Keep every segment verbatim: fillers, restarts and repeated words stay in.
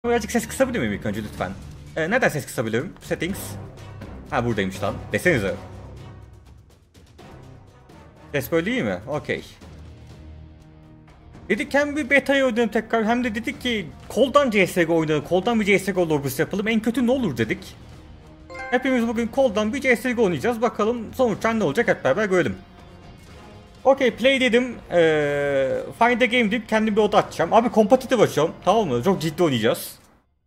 Birazcık ses kısabilir miyim ilk önce lütfen? Ee, neden ses kısabilirim? Settings. Ha buradaymış lan. Desenize. Ses böyle iyi mi? Okey. Dedik hem bir beta'yı oynayalım tekrar hem de dedik ki koldan C S G O oynayalım. Koldan bir C S G O lobby'si yapalım. En kötü ne olur dedik. Hepimiz bugün koldan bir C S G O oynayacağız. Bakalım sonuçlar ne olacak hep beraber görelim. Okey play dedim. Ee, find a game deyip kendim bir oda açacağım. Abi kompetitif açıyorum. Tamam mı? Çok ciddi oynayacağız.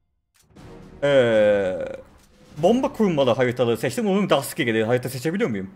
Ee, bomba kurmalı haritaları seçtim. Onun Dusky gelir. Harita seçebiliyor muyum?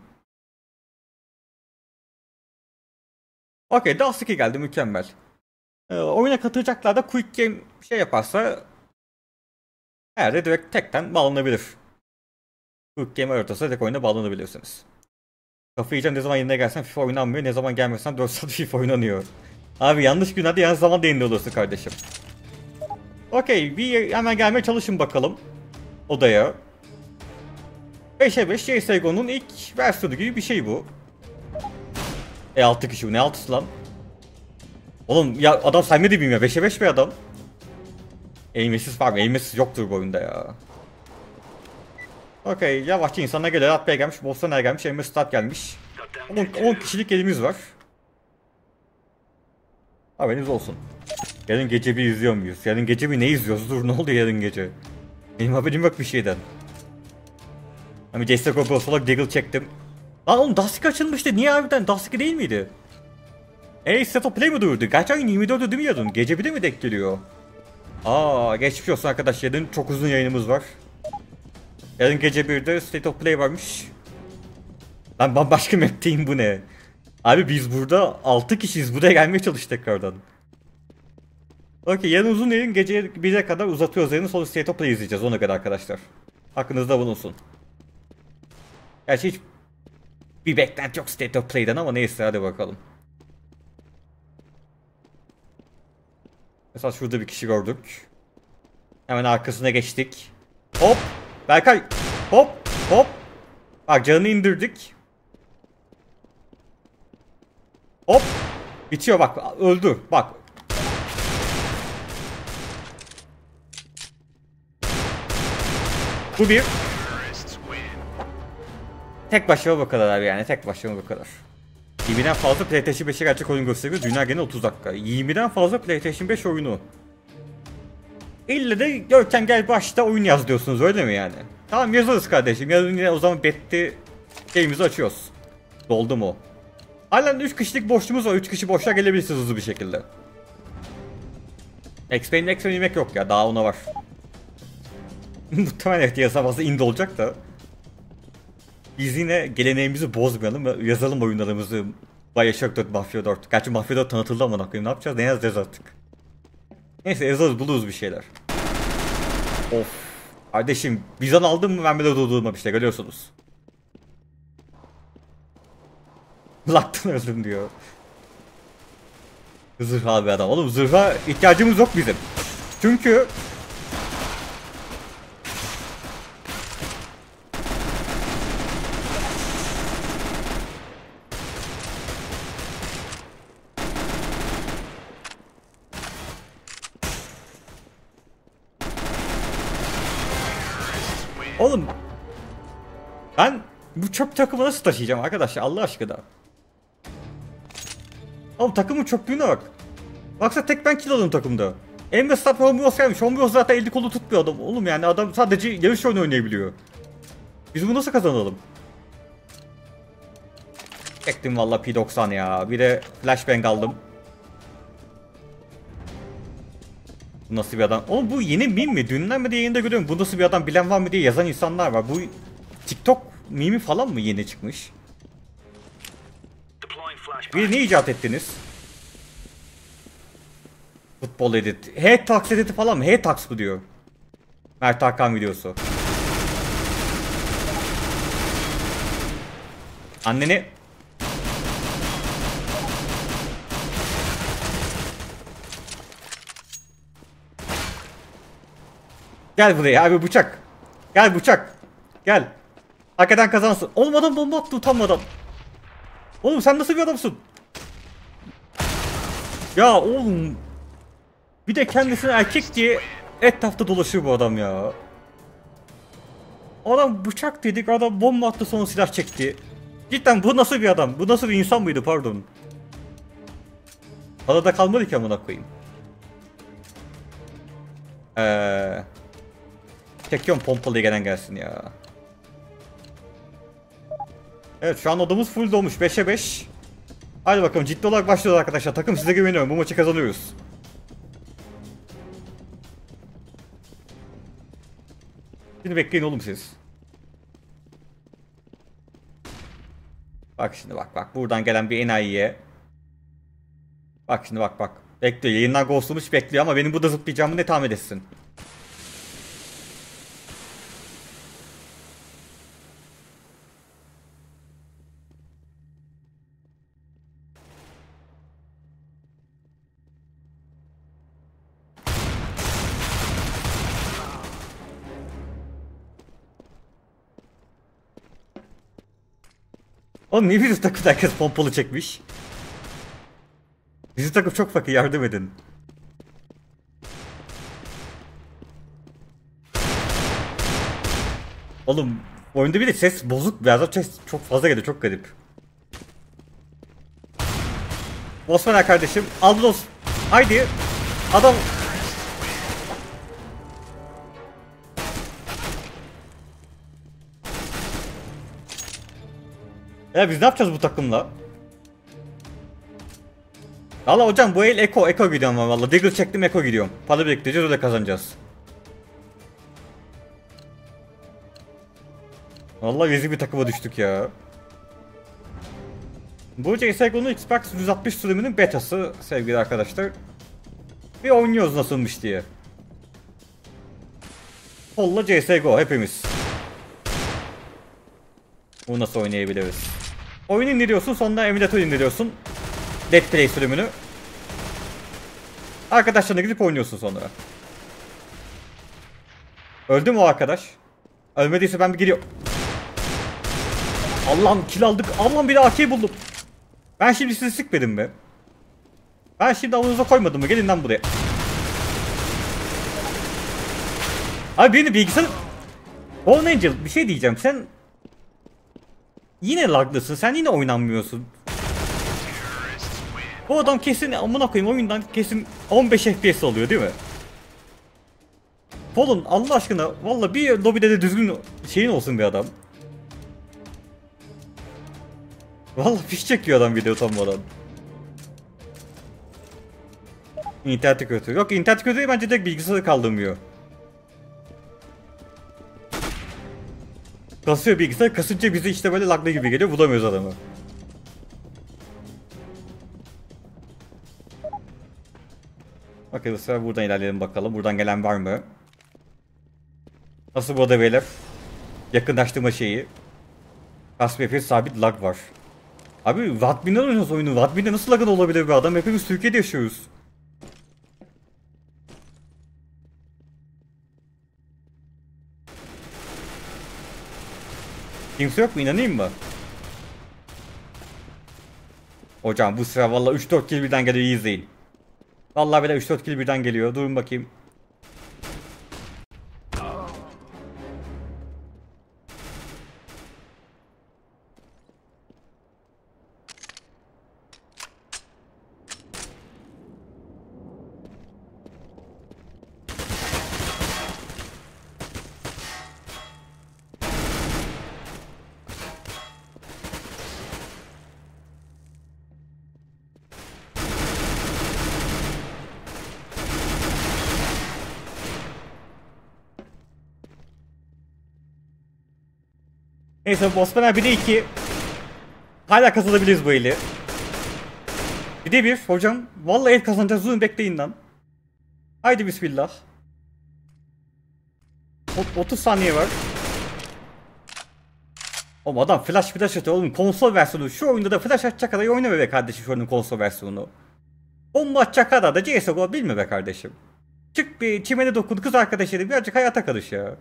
Okey Dusky geldi mükemmel. Ee, oyuna katılacaklar da quick game şey yaparsa herhalde direkt tekten bağlanabilir. Quick game haritası tek oyuna bağlanabilirsiniz. Kafayı yiyeceğim ne zaman yerine gelsen FIFA oynanmıyor. Ne zaman gelmezsen dört saat FIFA oynanıyor. Abi yanlış gün hadi yanlış zaman değindi olursun kardeşim. Okey bir hemen gelmeye çalışın bakalım. Odaya. beşe beş C S G O'nun ilk versiyonu gibi bir şey bu. E altı kişi bu ne altısı lan? Oğlum ya adam saymayı da bilmiyor. beşe beş bir adam. Aimlessiz var mı? Aimlessiz yoktur bu oyunda ya. Okey yavaşça insanlar geliyor. Atmaya gelmiş. Boss'tan gelmiş. Aimless start gelmiş. on kişilik elimiz var. Haberiniz olsun. Yarın gece bir izliyor muyuz? Yarın gece bir ne izliyoruz? Dur ne oldu yarın gece? Benim haberim yok bir şeyden. Hani C S G O Bros olarak Deagle çektim. Lan oğlum Dusty açılmıştı. Niye harbiden? Dusty değil miydi? Ey State of Play mi duyurdu? Gerçi ayın yirmi dördü değil mi yarın? Gece bir de mi denk geliyor? Aa geçmiş olsun arkadaşlar. Yarın çok uzun yayınımız var. Yarın gece birde State of Play varmış. Ben bambaşka map'teyim bu ne? Abi biz burada altı kişiyiz. Buraya gelmeye çalıştık tekrardan. Okey yarın uzun yayın gece bire kadar uzatıyoruz yayını. Sonra State of Play izleyeceğiz ona kadar arkadaşlar. Hakkınızda bulunsun. Gerçi hiç bir beklenti yok State of Play'den ama neyse hadi bakalım. Mesela şurada bir kişi gördük. Hemen arkasına geçtik. Hop! Berkay! Hop! Hop! Bak canını indirdik. Hop! Bitiyor bak öldü bak. Bu bir. Tek başıma bu kadar abi yani tek başıma bu kadar. yirmiden fazla PlayStation beşe gerçek oyun gösteriyor. Dünya gene otuz dakika. yirmiden fazla PlayStation beş oyunu. İlle de Görkem gel başta oyun yaz diyorsunuz öyle mi yani? Tamam yazarız kardeşim. Yarın yine o zaman betti şeyimizi açıyoruz. Doldu mu? Halen üç kişilik boşluğumuz var. üç kişi boşluğa gelebilirsiniz hızlı bir şekilde. X-Pay'in X-Pay yemek yok ya daha ona var. Muhtemelen evet yazamazsa indi olacak da. Biz yine geleneğimizi bozmayalım ve yazalım oyunlarımızı. Bioshock dört, Mafia dört. Gerçi Mafia dört tanıtıldı ama ne yapacağız? Ne yazacağız artık? Neyse yazarız buluruz bir şeyler. Of. Kardeşim bizden aldım mı ben bile durdurmam işte görüyorsunuz. Laktan öldüm diyor. Zırha bir adam. Oğlum zırha ihtiyacımız yok bizim. Çünkü oğlum ben bu çöp takımı nasıl taşıyacağım arkadaşlar Allah aşkına. Oğlum takımın çöplüğüne bak. Baksa tek ben kill alıyorum takımda. Emre Star Homeos gelmiş. Homeos zaten elli kolu tutmuyor adam. Oğlum yani adam sadece yarış oyunu oynayabiliyor. Biz bunu nasıl kazanalım? Çektim valla P doksan ya. Bir de flashbang aldım. Bu nasıl bir adam? Oğlum bu yeni meme mi? Dünden mi diye yayında görüyorum. Bu nasıl bir adam bilen var mı diye yazan insanlar var. Bu TikTok meme falan mı yeni çıkmış? Bir ne icat ettiniz? Futbol edit. Head-Tax editi falan mı? Head-Tax bu diyor. Mert Hakan videosu. Anneni... Gel buraya abi bıçak. Gel bıçak. Gel. Hakikaten kazansın. Oğlum adam bomba attı utanmadan. Oğlum sen nasıl bir adamsın? Ya oğlum. Bir de kendisini erkek diye Etrafta dolaşıyor bu adam ya. Adam bıçak dedik, adam bomba attı, sonra silah çekti. Cidden bu nasıl bir adam? Bu nasıl bir insan mıydı, pardon. Adada kalmadı ki amına koyayım. Eee... Çekiyorum pompalıya, gelen gelsin ya. Evet, şu an odamız full dolmuş, beşe beş. Hadi bakalım, ciddi olarak başlıyoruz arkadaşlar. Takım size güveniyorum, bu maçı kazanıyoruz. Şimdi bekleyin oğlum siz. Bak şimdi, bak bak, buradan gelen bir enayiye. Bak şimdi, bak bak. Bekliyor, yayından ghostlamış bekliyor ama benim burada zıplayacağımı ne tahmin etsin. Oğlum niye bizim takımda herkes pompalı çekmiş? Bizim takım çok fakir, yardım edin. Oğlum oyunda bir de ses bozuk, beyaz ses çok fazla geldi, çok garip. Osman kardeşim, Aldos, haydi adam. Ya biz ne yapacağız bu takımla? Valla hocam bu el Eko, Eko gidiyorum ben valla. Diggle çektim, Eko gidiyorum. Para biriktireceğiz, öyle kazanacağız. Valla rezil bir takıma düştük ya. Bu C S G O'nun Xbox yüz altmış sürümünün betası sevgili arkadaşlar. Bir oynuyoruz nasılmış diye. Kolla C S G O hepimiz. Bunu nasıl oynayabiliriz? Oyunu indiriyorsun, sonra emülatör indiriyorsun. Dead Play sürümünü. Arkadaşlarına gidip oynuyorsun sonra. Öldü mü o arkadaş? Ölmediyse ben bir giriyorum. Allah'ım kill aldık. Allah'ım bir de A K buldum. Ben şimdi sizi sıkmadım mı? Ben şimdi avunuza koymadım mı? Gelin lan buraya. Abi beni bilgisayar... Fallen Angel bir şey diyeceğim, sen... Yine laglısın, sen yine oynanmıyorsun. Bu adam kesin amına koyayım oyundan kesin on beş F P S alıyor değil mi? Fallen Allah aşkına valla bir lobide de düzgün şeyin olsun bir adam. Valla fiş çekiyor adam video utanmadan. İnterneti kötü. Yok internet kötü, bence direkt bilgisayarı kaldırmıyor. Kasıyor bilgisayar, kasınca bize işte böyle laglı gibi geliyor, bulamıyoruz adamı. Bakın sıra buradan ilerleyelim bakalım. Buradan gelen var mı? Nasıl burada beyler? Yakınlaştırma şeyi. Kas F P S sabit lag var. Abi Wattbin'den oynuyoruz oyunu. Wattbin'de nasıl lagın olabilir bir adam? Hepimiz Türkiye'de yaşıyoruz. Kimse yok mu? İnanayım mı? Hocam bu sıra valla üç dört kill birden geliyor, iyi izleyin. Vallahi böyle üç dört kill birden geliyor. Durun bakayım. Neyse Bosman bir de iki. Hala kazanabiliriz bu eli. Bir de bir hocam. Vallahi el kazanacağız, durun bekleyin lan. Haydi bismillah. O otuz saniye var. Oğlum adam flash flash atıyor oğlum, konsol versiyonu. Şu oyunda da flash atacak kadar oyna be kardeşim, şu oyunun konsol versiyonu. Bomba atacak kadar da C S G O bilme be kardeşim. Çık bir çimene dokun, kız arkadaşları birazcık hayata karış ya.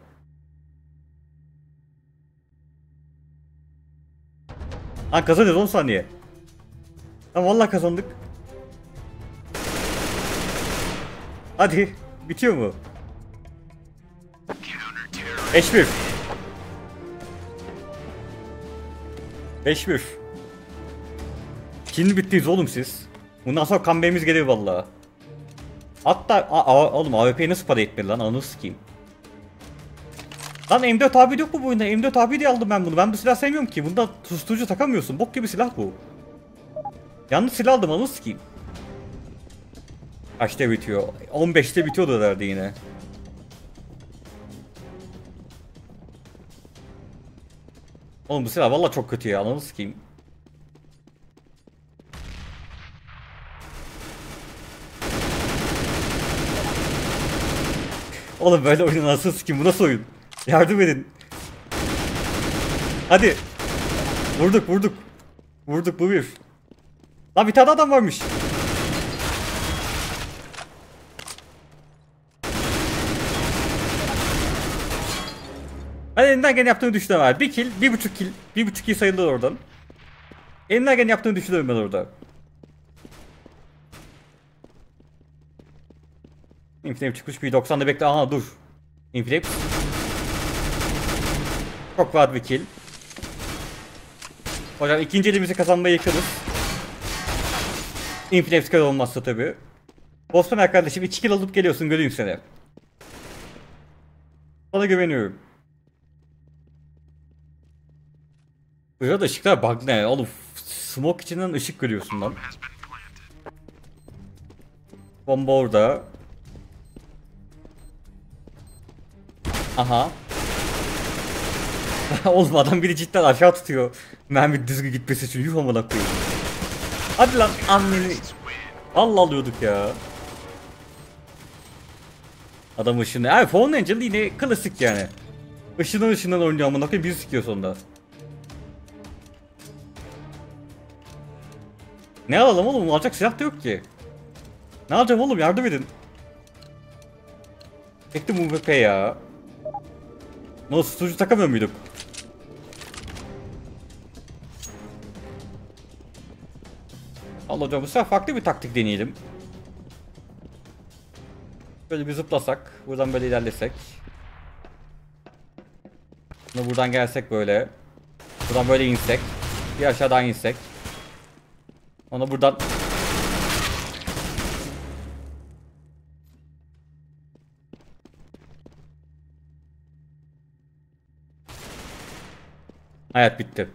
Lan kazanıyoruz, on saniye. Lan vallahi kazandık. Hadi bitiyor mu? beş bir. beş bir. Şimdi bittiniz oğlum siz. Bundan sonra comeback'imiz gelir vallahi. Hatta a, a, oğlum A W P'ye nasıl para etmedi lan, anı sikeyim. Lan M dört abi yok mu bu oyunda? M dört abi diye aldım ben bunu. Ben bu silah sevmiyorum ki. Bunda susturucu takamıyorsun. Bok gibi silah bu. Yanlış silah aldım, anı sikeyim. Kaçta bitiyor? on beşte bitiyordu herhalde yine. Oğlum bu silah valla çok kötü ya, ananı sikeyim. Oğlum böyle oyunu nasıl sikeyim, bu nasıl oyun? Yardım edin. Hadi. Vurduk vurduk. Vurduk, bu bir. Lan bir tane adam varmış. Ben elinden gene yaptığını düşünüyorum abi. Bir kill, bir buçuk kill, bir buçuk kill sayılır oradan. Elinden gene yaptığını düşünüyorum ben orada. Inflame çıkmış, bir doksan'da bekle. Aha dur. Inflame. Çok rahat bir kill. Hocam ikinci elimizi kazanmaya yakınız. Inflame skor olmazsa tabi. Boston kardeşim iki kill alıp geliyorsun, göreyim seni. Sana güveniyorum. Burada ışıklar bug ne oğlum? Smoke içinden ışık görüyorsun lan. Bomba orada. Aha. Oğlum adam biri cidden aşağı tutuyor. Mermi düzgün gitmesi için, yuh amına koyayım. Hadi lan anneni. Allah alıyorduk ya. Adam ışını. Abi Fallen Angel yine klasik yani. Işından ışından oynuyor amına koyayım, bizi sikiyor sonunda. Ne alalım oğlum? Alacak silah da yok ki. Ne alacağım oğlum? Yardım edin. Çektim U M P ya. Nasıl tutucu takamıyor muyduk? Allah hocam, bu sefer farklı bir taktik deneyelim. Böyle bir zıplasak. Buradan böyle ilerlesek. Şimdi buradan gelsek böyle. Buradan böyle insek. Bir aşağıdan insek. Onu buradan... Hayat bitti.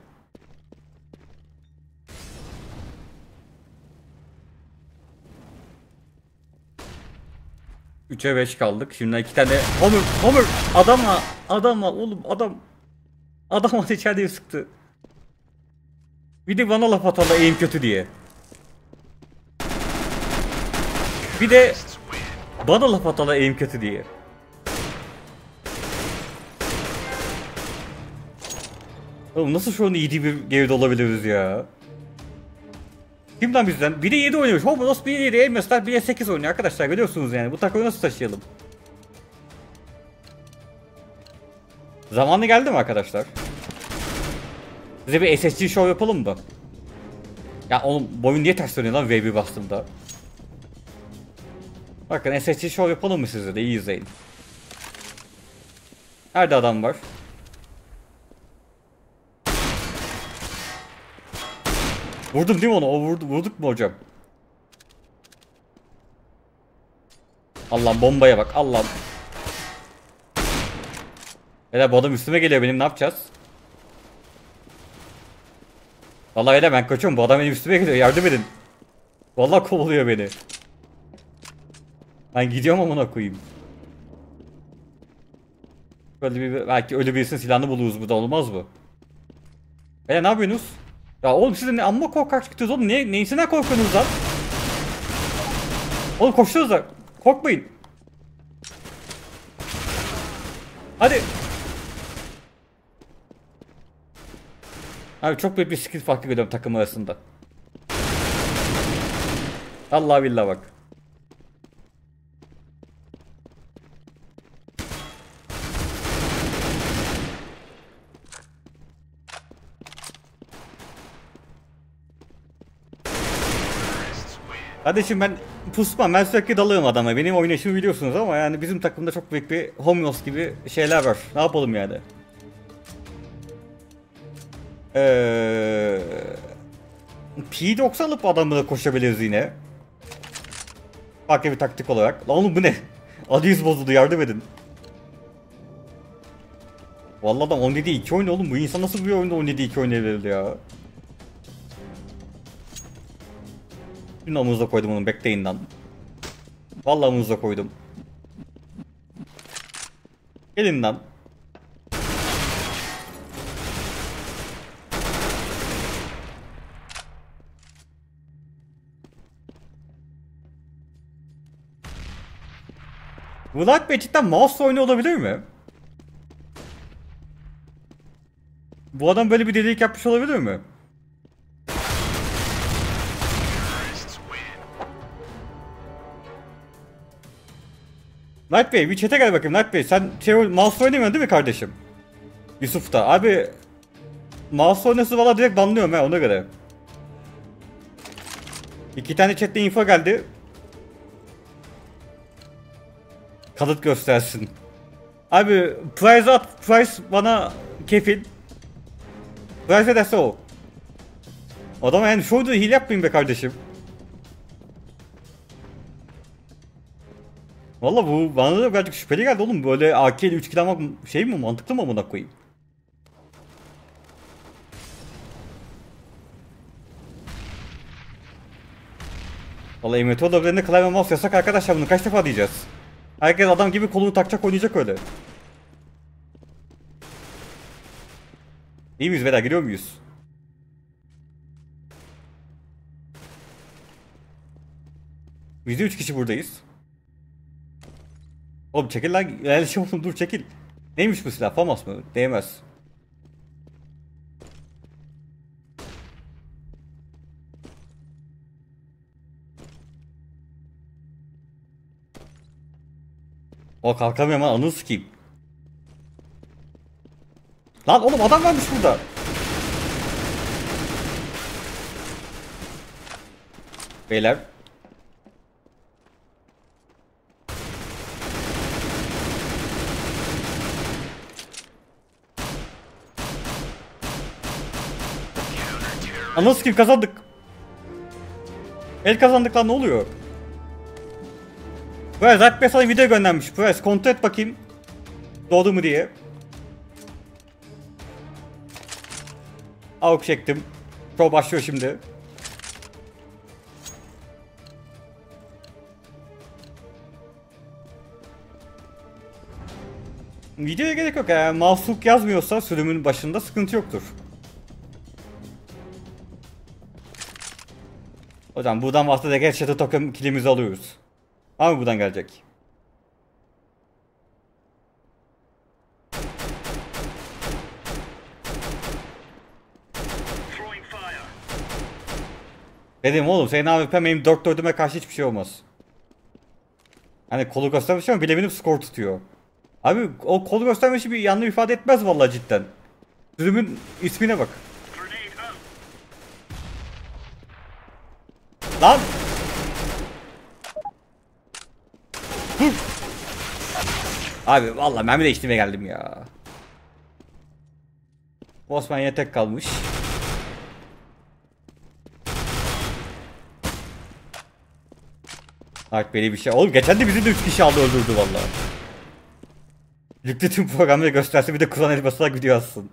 üçe beş kaldık. Şimdi iki tane... Homer! Homer! Adamla! Adamla! Oğlum adam! Adam içeride sıktı. Bir de bana laf atarlar aim kötü diye. Bir de bana laf atarlar aim kötü diye. Oğlum nasıl şu an iyi bir geride olabiliriz ya? Kimden bizden? bire yedi oynuyormuş. Homeros bire yedi, Elmaslar bire sekiz oynuyor arkadaşlar, görüyorsunuz yani. Bu takımı nasıl taşıyalım? Zamanı geldi mi arkadaşlar? Size bir S S G show yapalım mı? Ya oğlum boyun niye ters dönüyor lan V bir bastığımda? Bakın S S G show yapalım mı size de, iyi izleyin. Nerede adam var? Vurdum değil mi onu? O vurdu, vurduk mu hocam? Allah'ım bombaya bak, Allah'ım. Beyler bu adam üstüme geliyor benim, ne yapacağız? Vallahi öyle, ben kaçıyorum, bu adam benim üstüme geliyor, yardım edin. Vallahi kovalıyor beni. Ben gidiyorum amına koyayım. Böyle bir, belki ölü birisinin silahını buluruz, bu da olmaz mı? Beyler ne yapıyorsunuz? Ya oğlum siz de ne amma korkak çıktınız oğlum, ne, neyisinden korkuyorsunuz lan? Oğlum koşuyoruz da, korkmayın. Hadi. Abi çok büyük bir skill farkı görüyorum takım arasında. Allah billah bak. Kardeşim ben pusmam, ben sürekli dalığım adama. Benim oynayışımı biliyorsunuz ama yani bizim takımda çok büyük bir homios gibi şeyler var. Ne yapalım yani? Eee... P doksan alıp adamla koşabiliriz yine. Farklı bir taktik olarak. Lan oğlum bu ne? Adı yüz bozuldu, yardım edin. Vallahi adam on yedi iki oynuyor oğlum. Bu insan nasıl bir oyunda on yedi iki oynayabilir ya? Şimdi amuza koydum onu, bekleyin lan. Vallahi amuza koydum. Gelin lan. Vlad Bey cidden mouse oyunu olabilir mi? Bu adam böyle bir delilik yapmış olabilir mi? Night Bey bir chat'e gel bakayım. Night Bey sen şey, mouse oynamıyorsun değil mi kardeşim? Yusuf da. Abi mouse oynası valla direkt banlıyorum ha, ona göre. İki tane chatte info geldi. Kanıt göstersin. Abi price at, price bana kefil. Price ederse o. Adama yani şurada hile yapmayın be kardeşim. Valla bu bana da birazcık şüpheli geldi oğlum. Böyle A K ile üç kill almak şey mi, mantıklı mı amına koyayım? Valla emülatör odalarında klavye mouse yasak arkadaşlar, bunu kaç defa diyeceğiz? Herkes adam gibi kolunu takacak, oynayacak öyle. İyi miyiz beyler, giriyor muyuz? Biz de üç kişi buradayız. Oğlum çekil lan, yani şey oğlum, dur çekil. Neymiş bu silah, FAMAS mı? Değmez. O kalkamıyorum lan, anı sikeyim. Lan oğlum adam varmış burada. Beyler. Anı sikeyim, kazandık. El kazandık lan, ne oluyor? Böyle Zat Bey sana video göndermiş. Böyle kontrol et bakayım. Doğdu mu diye. Avuk çektim. Pro başlıyor şimdi. Videoya gerek yok ya. Yani, mahsuk yazmıyorsa sürümün başında sıkıntı yoktur. Hocam buradan bahsedecek headshot'ı takım kilimizi alıyoruz. Ama buradan gelecek. Dedim oğlum senin A W P benim dört dördüme karşı hiçbir şey olmaz. Hani kolu göstermiş ama bile benim skor tutuyor. Abi o kolu göstermişi bir yanlış ifade etmez vallahi cidden. Sürümün ismine bak. Lan! Dur! Abi vallahi mermi değiştirmeye geldim ya. Osman yine tek kalmış. Artık böyle bir şey. Oğlum geçen de bizi de üç kişi aldı, öldürdü vallahi. Yüklü tüm programları gösterse bir de Kur'an elmasına gidiyor aslında.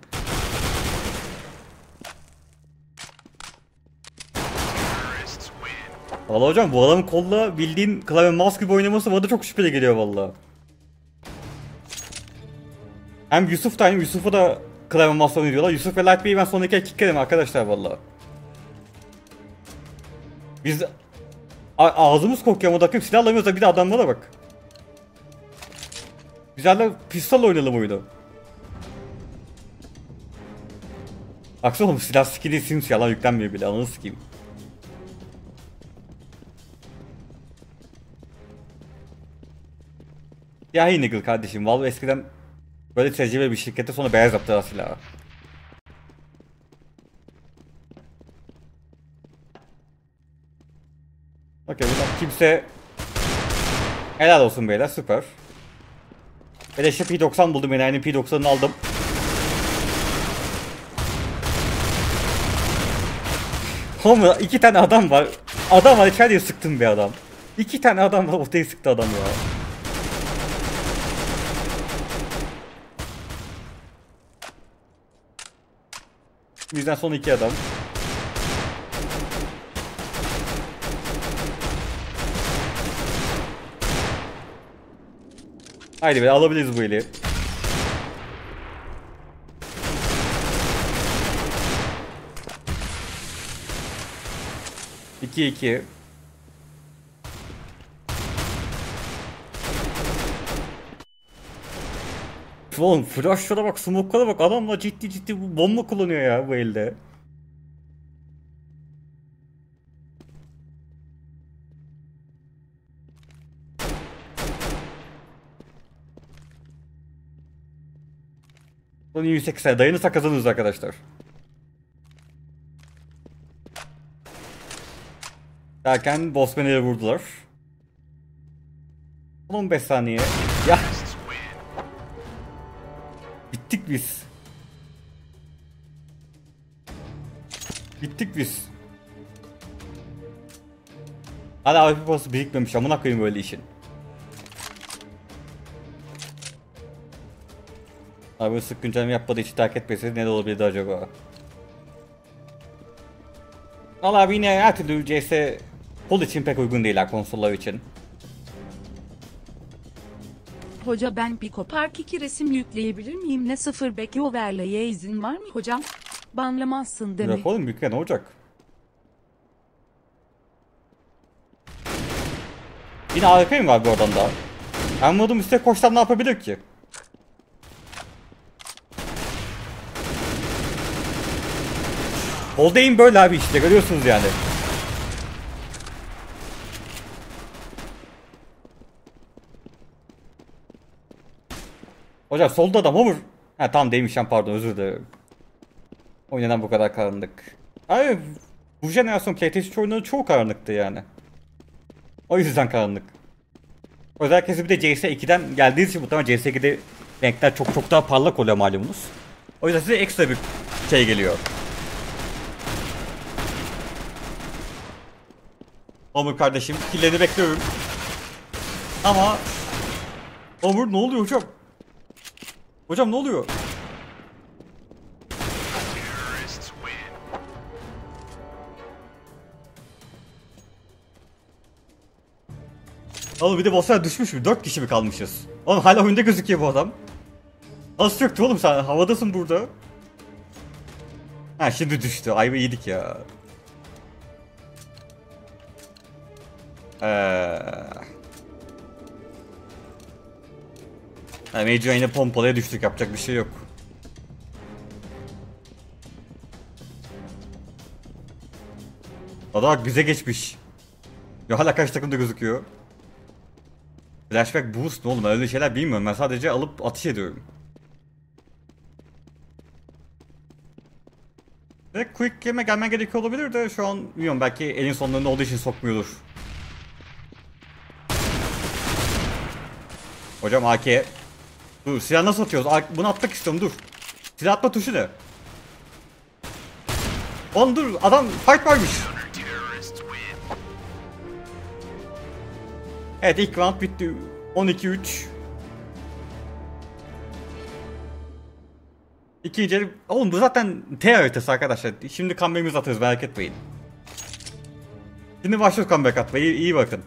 Valla hocam bu adamın kolla bildiğin klavye mouse gibi oynaması bana çok şüpheli geliyor valla. Hem Yusuf da aynı, Yusuf'a da klavye mouse oynuyorlar. Yusuf ve Light Bey'i ben sonraki kicklerim arkadaşlar valla. Biz ağzımız kokuyor ama takım silah alamıyoruz da bir de adamlara bak. Biz hala pistol oynayalım oyunu. Baksana oğlum silah skill'i simsiyah lan, yüklenmiyor bile, ananı sikeyim. Ya hey Nigel kardeşim, Valve eskiden böyle tecrübeli bir şirkette sonra beyaz yaptılar silahı. Okey, buradan kimse... Helal olsun beyler, süper. Beleşe P doksan buldum, yani P doksan'ını aldım. Oğlum iki tane adam var. Adam var, içeriye sıktım bir adam. İki tane adam var, ortaya sıktı adam ya. Bizden son iki adam. Haydi be, alabiliriz bu eli. iki iki. Oğlum flashlara bak, smoke'lara bak, adamla ciddi ciddi bu bomba kullanıyor ya bu elde. Son yüz seksen dayanırsa kazanırız arkadaşlar. Derken Bossman'ı vurdular. on beş saniye. Ya. Bittik biz. Bittik biz. Hala A W P parası birikmemiş, amına koyayım böyle işin. Abi sık güncelleme yapmadığı için terk etmeseydi ne de olabilirdi acaba? Valla abi yine her türlü C S kol için pek uygun değiller, konsollar için. Hoca ben Pico Park iki resim yükleyebilir miyim? Ne sıfır beki overlay'e izin var mı hocam? Banlamazsın değil mi? Yok oğlum, yükle, ne olacak? Yine A W P mi var bir oradan daha? Ben modum üstüne koşsam ne yapabilir ki? Hold'ayım böyle abi, işte görüyorsunuz yani. Hocam solda adam olur. Ha tamam değilmişim, pardon, özür dilerim. O neden bu kadar karanlık? Abi bu jenerasyon PlayStation oyunları çoğu karanlıktı yani. O yüzden karanlık. Özellikle bir de C S iki'den geldiğiniz için muhtemelen C S iki'de renkler çok çok daha parlak oluyor malumunuz. O yüzden size ekstra bir şey geliyor. Omur kardeşim, killerini bekliyorum. Ama Omur ne oluyor hocam? Hocam ne oluyor? Oğlum bir de bosslar düşmüş mü? dört kişi mi kalmışız? Oğlum hala oyunda gözüküyor bu adam. Nasıl çöktü oğlum, sen havadasın burada. Ha şimdi düştü. Ayva yedik ya. Eee... Yani Major yine pompalaya düştük, yapacak bir şey yok. Adam bize geçmiş. Ya hala kaç takımda gözüküyor. Flashback boost ne oğlum, öyle şeyler bilmiyorum, ben sadece alıp atış ediyorum. Ve quick game'e gelmen gerekiyor olabilir de şu an bilmiyorum, belki elin sonlarında olduğu için sokmuyordur. Hocam A K. Dur, silah nasıl atıyoruz? Bunu atmak istiyorum, dur. Silah atma tuşu ne? Oğlum dur, adam fight varmış. Evet, ilk round bitti. on iki üç. İkinci, oğlum bu zaten T haritası arkadaşlar. Şimdi comeback'imizi atarız, merak etmeyin. Şimdi başlıyoruz comeback atmaya, iyi, iyi bakın.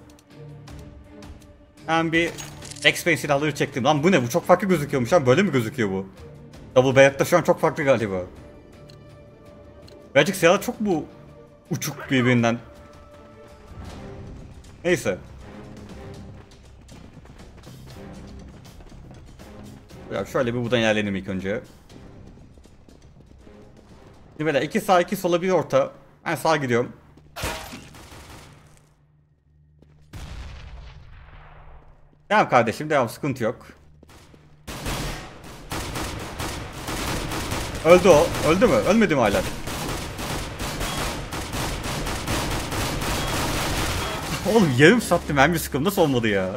Hemen bir X-Ray silahları çektim. Lan bu ne? Bu çok farklı gözüküyormuş lan. Böyle mi gözüküyor bu? Double Barrett'ta şu an çok farklı galiba. Birazcık silahlar çok bu uçuk birbirinden. Neyse. Ya şöyle bir buradan ilerleyelim ilk önce. Şimdi böyle iki sağ iki sola bir orta. Ben sağa gidiyorum. Devam kardeşim, devam, sıkıntı yok. Öldü o. Öldü mü? Ölmedi mi hala? Oğlum yarım saatte mermi sıkım nasıl olmadı ya?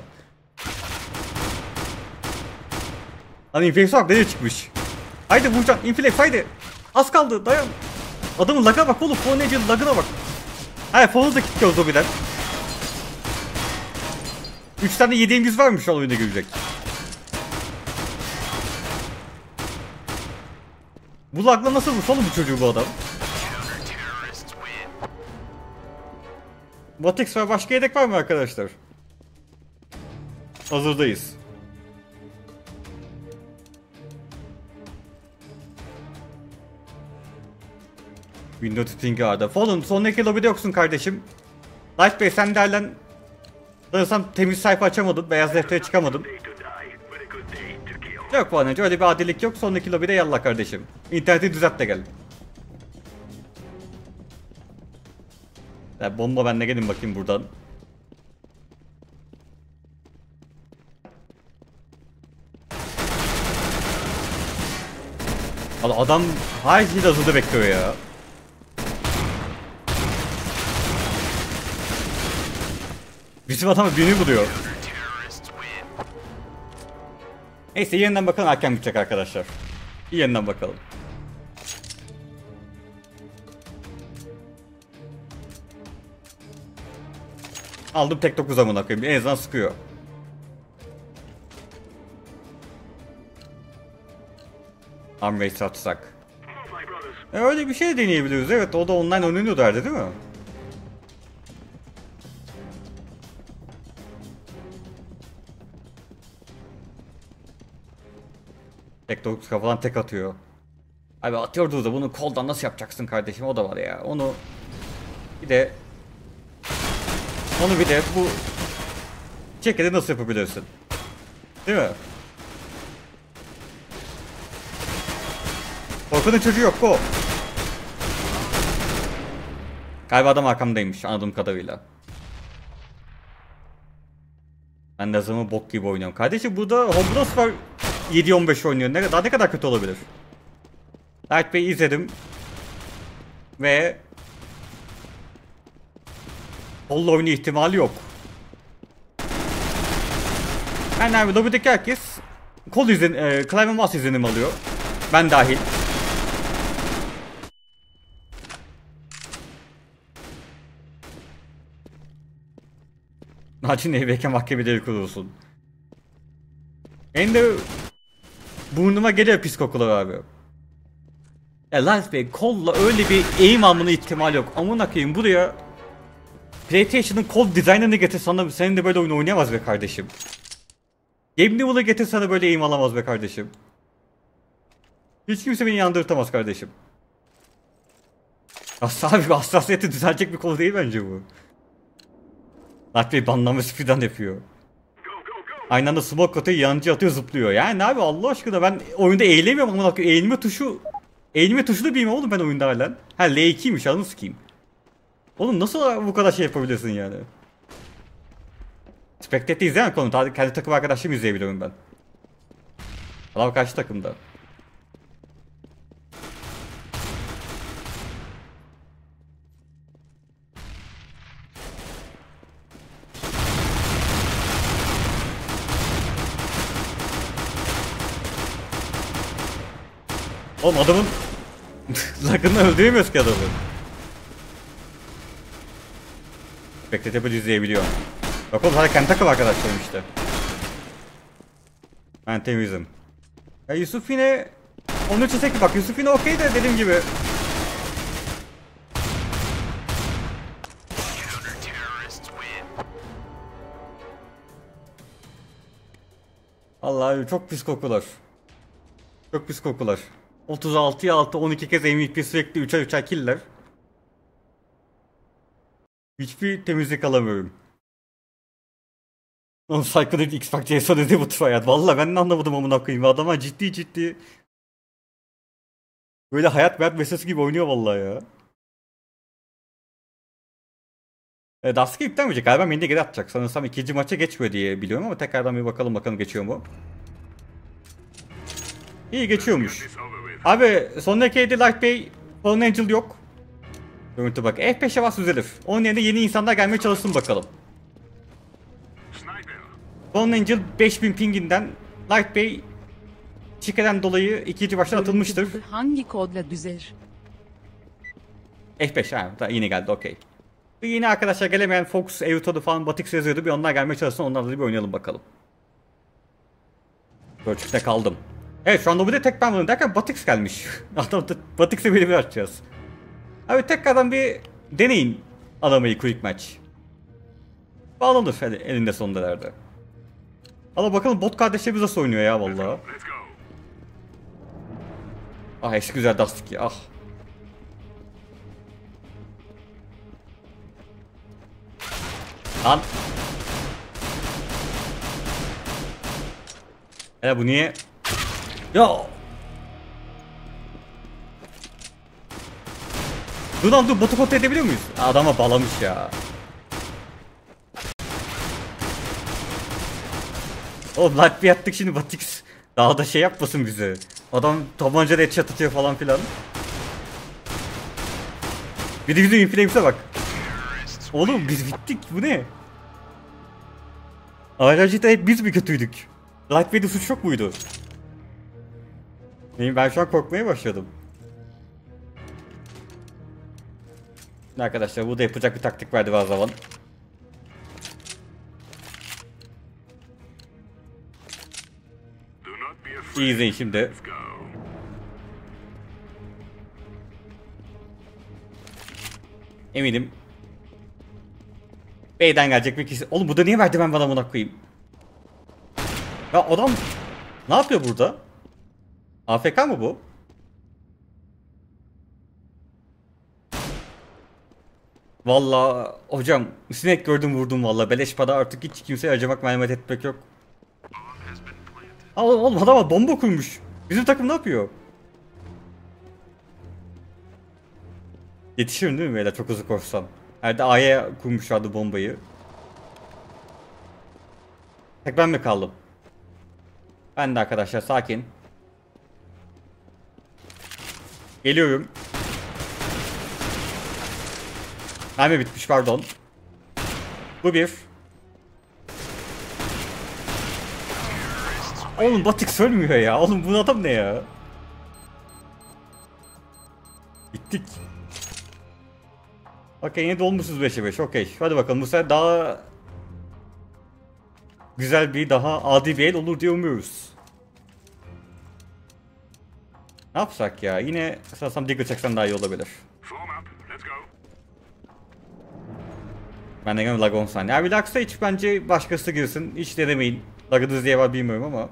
Hani Inflex bak nereye çıkmış? Haydi Burcan Inflex haydi. Az kaldı dayan. Adamın lag'a bak oğlum. Fallen Angel'ın lag'ına bak. Hayır Fallen'ı da kilitliyor zombiler. üç tane yediğimiz varmış o oyunda görecek. Bu lag'la nasıl vursa oğlum bu çocuğu bu adam? Batex var, başka yedek var mı arkadaşlar? Hazırdayız. Windows Ping'i arada. Fallen sonraki lobide yoksun kardeşim. Light Bey sen derlen. Sanırsam temiz sayfa açamadın. Beyaz deftere çıkamadın. Yok Fallen öyle bir adilik yok. Sonraki lobide yallah kardeşim. İnterneti düzelt de gel. Ya bomba benle gelin bakayım buradan. Adam her şeyi hazırda bekliyor ya. Bizim adamı birini buluyor. Neyse yeniden bakalım erken bitecek arkadaşlar. Yeniden bakalım. Aldım tek dokuz amına koyayım. En azından sıkıyor. Arm race atsak. E öyle bir şey deneyebiliriz. Evet o da online oynanıyor derdi değil mi? Tek dokuz kafadan tek atıyor. Abi atıyordu da bunu koldan nasıl yapacaksın kardeşim o da var ya. Onu bir de onu bir de bu şekilde nasıl yapabilirsin? Değil mi? Korkunun çocuğu yok o. Galiba adam arkamdaymış anladığım kadarıyla. Ben de zaman bok gibi oynuyorum. Kardeşim burada Hombros var yedi on beş oynuyor. Ne, daha ne kadar kötü olabilir? Light Bey'i izledim. Ve Holla oyunu ihtimali yok. Yani abi lobideki herkes kol izin, e, klavye mouse izlenim alıyor. Ben dahil. Naçin evdeyken mahkemeleri kurulsun. En de burnuma geliyor pis kokular abi. Ya Light Bey kolla öyle bir aim almanın ihtimali yok. Amına koyayım buraya PlayStation'ın kol dizaynını getir sana, senin de böyle oyun oynayamaz be kardeşim. Game Nivel'ı getir sana böyle aim alamaz be kardeşim. Hiç kimse beni yandırtamaz kardeşim. Asla bir hassasiyeti düzelecek bir kol değil bence bu. Light Bey banlama speedrun yapıyor. Aynı anda smoke atıyor, yancı atıyor, zıplıyor. Yani abi Allah aşkına ben oyunda eğilemiyorum ama eğilme tuşu eğilme tuşu da bilmiyorum oğlum ben oyunda halen. Ha L iki'ymiş anı sikeyim. Oğlum nasıl bu kadar şey yapabilirsin yani? Spectate'de izleyen konu. Kendi takım arkadaşlarımı izleyebiliyorum ben. Adam karşı takımda. Oğlum adamın lagını öldüremiyoruz ki adamı. Spectate'de böyle izleyebiliyorum. Bak oğlum hadi kendi takım arkadaşlarım işte. Ben temizim. Ya Yusuf yine onu çizek bak Yusuf yine okey de dediğim gibi. Vallahi çok pis kokular. Çok pis kokular. otuz altıya altı on iki kez M V P sürekli üçer üçer killer. Hiçbir temizlik alamıyorum. Oğlum Psycho'daki X-Pac C S O dedi bu tür hayat. Valla ben de anlamadım amına koyayım. Adama ciddi ciddi böyle hayat hayat meselesi gibi oynuyor vallahi ya. E, Dusky yüklenmeyecek galiba beni de geri atacak. Sanırsam ikinci maça geçmiyor diye biliyorum ama tekrardan bir bakalım bakalım geçiyor mu? İyi geçiyormuş. Abi sondaki Edi Light Bey Fallen Angel yok. Görüntü bak F beşe bas düzelir. Onun yerine yeni insanlar gelmeye çalışsın bakalım. Fallen Angel beş bin pinginden Light Bey şikeden dolayı ikinci baştan atılmıştır. Hangi kodla düzer? F beş ha da yine geldi okey. Yine arkadaşlar gelemeyen Fox, Evito'da falan Batix yazıyordu. Bir onlar gelmeye çalışsın, onlarla da bir oynayalım bakalım. Ölçükte kaldım. Evet şu anda bu da tek ben varım derken Batix gelmiş. Adam da Batix'e beni bir açacağız. Abi tekrardan bir deneyin alamayı quick match. Bağlanır hadi elinde sonunda derdi. Ama bakalım bot kardeşlerimiz nasıl oynuyor ya vallahi. Ah eski güzel Dust iki ah. Lan. Ya bu niye? Ya. Dur lan dur botu kontrol edebiliyor muyuz? Adama bağlamış ya. Oğlum light bir yattık şimdi Batix. Daha da şey yapmasın bize. Adam tabancayla headshot atıyor falan filan. Bir de bizim inflames'e bak. Oğlum biz bittik bu ne? Ayrıca hep biz mi kötüydük? Lightweight'de suç yok muydu? Benim ben şu an korkmaya başladım. Arkadaşlar bu da yapacak bir taktik verdi bazı zaman. İyi izleyin şimdi. Eminim. B'den gelecek bir kişi. Oğlum bu da niye verdi ben bana buna koyayım? Ya adam ne yapıyor burada? A F K mı bu? Vallahi hocam sinek gördüm vurdum vallahi beleş para artık hiç kimseye acımak merhamet etmek yok. Aa, oğlum adam bomba kurmuş. Bizim takım ne yapıyor? Yetişirim değil mi böyle çok hızlı koşsam? Nerede A'ya kurmuşlardı bombayı. Tek ben mi kaldım? Ben de arkadaşlar sakin. Geliyorum. Mermi bitmiş pardon. Bu bir. Oğlum Batix ölmüyor ya. Oğlum bu adam ne ya? Bittik. Okey yine dolmuşuz beşe beş okey. Hadi bakalım bu sefer daha güzel bir daha adi bir el olur diye umuyoruz. Ne yapsak ya? Yine sanırsam Diggle çeksen daha iyi olabilir. Ben de gene lag on saniye. Abi lagsa hiç bence başkası girsin. Hiç denemeyin. Lagınız diye var bilmiyorum ama.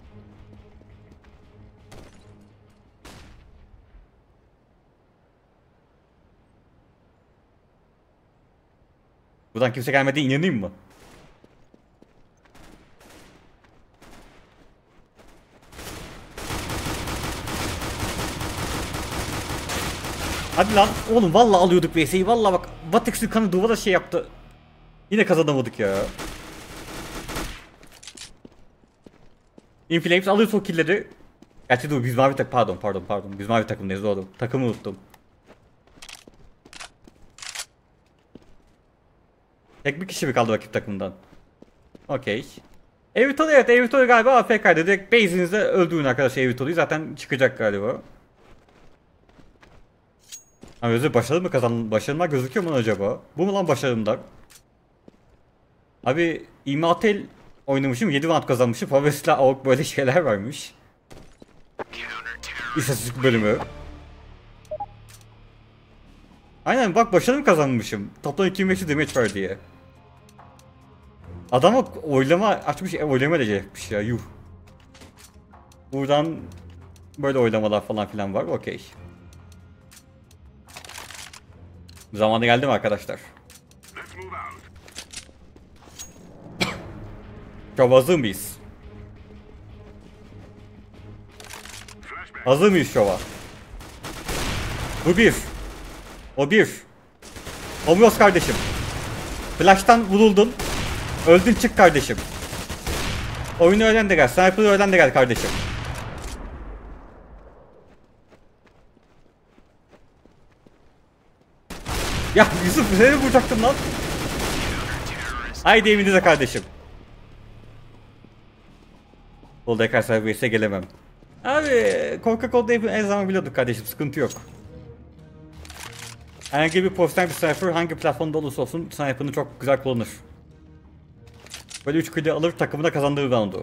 Buradan kimse gelmedi inanayım mı? Hadi lan oğlum vallahi alıyorduk V S'yi vallahi bak Batix'in kanı duvara şey yaptı. Yine kazanamadık ya. Inflames alıyor o killleri. Gerçi dur biz mavi takım pardon pardon pardon biz mavi takımdayız doğru. Takımı unuttum. Tek bir kişi mi kaldı rakip takımdan? Okey. Evitol evet Evitol galiba A F K'ydı. Direkt base'inizde öldürün arkadaşlar Evitol'u zaten çıkacak galiba. Hani özür başarılı mı kazan başarılar gözüküyor mu acaba? Bu mu lan başarımlar? Abi Immortal oynamışım yedi round kazanmışım. Faves'la avuk böyle şeyler varmış. İstatistik bölümü. Aynen bak başarım kazanmışım. Toplam iki bin beş yüz damage var diye. Adama oylama açmış, oylama edecekmiş ya yuh. Buradan böyle oylamalar falan filan var okey. Zamanı geldi mi arkadaşlar? Çok hazır mıyız? Hazır mıyız şova? Bu bir. O bir. Omios kardeşim. Flash'tan vuruldun. Öldün çık kardeşim. Oyunu öğren de gel. Sniper'ı öğren de gel kardeşim. Ya Yusuf seni vuracaktım lan. Haydi evinize kardeşim. Cold Hacker Cyberbase'e gelemem. Abi Coca-Cola'da hep her zaman biliyorduk kardeşim, sıkıntı yok. Herhangi bir profesyonel bir sniper hangi platformda olursa olsun sniper'ını çok güzel kullanır. Böyle üç kili alır, takımına kazandırır roundu.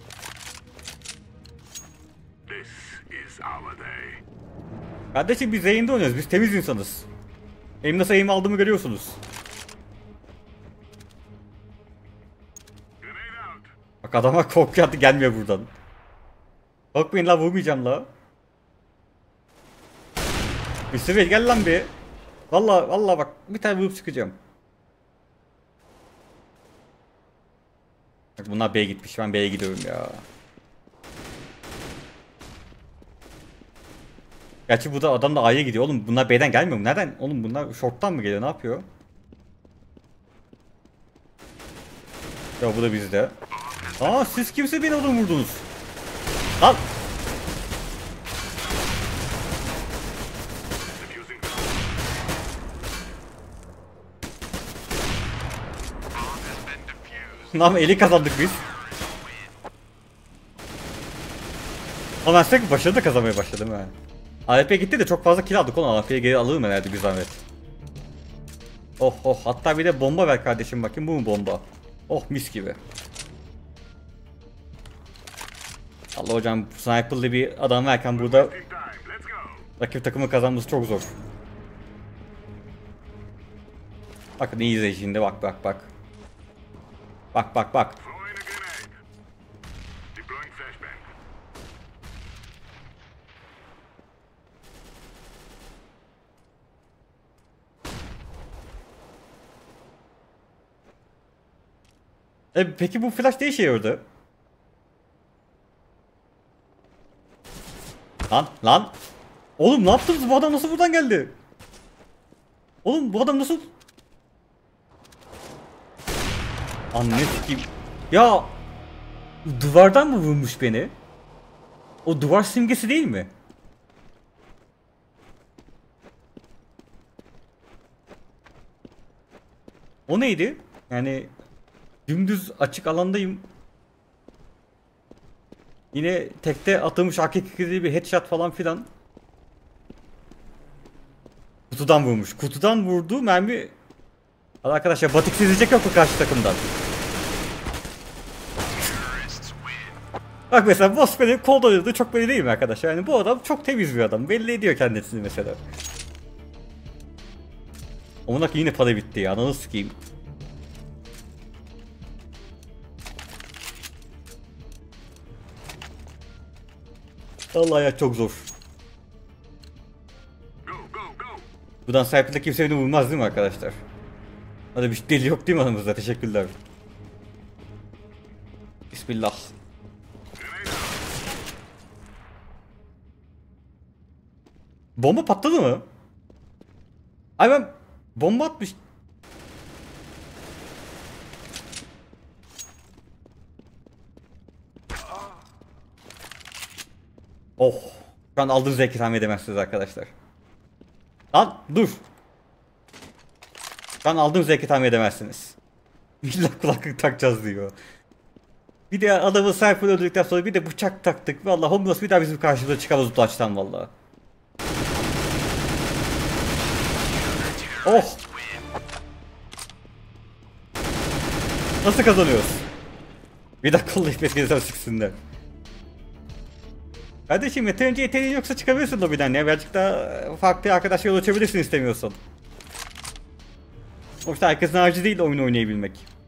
Kardeşim biz yayında oynuyoruz, biz temiz insanız. Benim nasıl aim aldığımı görüyorsunuz. Bak adama korkuyor, gelmiyor buradan. Korkmayın la, vurmayacağım la. mister Bey gel lan bir. Valla valla bak bir tane vurup çıkacağım. Bak bunlar B'ye gitmiş, ben B'ye gidiyorum ya. Gerçi bu da adam da A'ya gidiyor oğlum, bunlar B'den gelmiyor mu? Nereden? Oğlum bunlar short'tan mı geliyor, ne yapıyor? Ya bu da bizde. Aa siz kimse beni oradan vurdunuz. Lan! Lan eli kazandık biz. Ama ben sürekli başarı da kazanmaya başladım ha. A W P gitti de çok fazla kill aldık oğlum, A W P'ye geri alırım herhalde bir zahmet. Oh oh, hatta bir de bomba ver kardeşim, bakayım bu mu bomba? Oh mis gibi. Allah hocam, sniper'lı bir adam verken burada rakip takımı kazanması çok zor. Bakın iyi izle şimdi, bak bak bak. Bak bak bak. E, peki bu flash ne işe yaradı? Lan lan. Oğlum ne yaptınız, bu adam nasıl buradan geldi? Oğlum bu adam nasıl? Anne sikeyim. Ya duvardan mı vurmuş beni? O duvar simgesi değil mi? O neydi? Yani dümdüz açık alandayım. Yine tekte atılmış hakiki bir headshot falan filan. Kutudan vurmuş. Kutudan vurduğu mermi. Arkadaşlar batık sizecek yok mu karşı takımdan? Bak mesela boss benim kol oynadığı çok belli değil mi arkadaşlar? Yani bu adam çok temiz bir adam. Belli ediyor kendisini mesela. Onun yine para bitti ya. Ananı sikeyim. Vallahi ya çok zor. Buradan sniper'da kimse beni vurmaz değil mi arkadaşlar? Hadi bir deli yok değil mi aramızda? Teşekkürler. Bismillah. Bomba patladı mı? Ay ben bomba atmış. Oh. Şu an aldığınız zevki tahmin edemezsiniz arkadaşlar. Lan dur. Şu an aldığım zevki tahmin edemezsiniz. İlla kulaklık takacağız diyor. Bir de adamı sniper öldürdükten sonra bir de bıçak taktık. Vallahi Homros bir daha bizim karşımıza çıkamaz bu taçtan vallahi. Oh. Nasıl kazanıyoruz? Bir dakika kollayıp eskiden çıksınlar. Kardeşim yeterince yeteneğin yoksa çıkabilirsin lobiden ya. Birazcık daha farklı arkadaşlar yol açabilirsin istemiyorsan. Sonuçta herkesin harcı değil oyun oynayabilmek.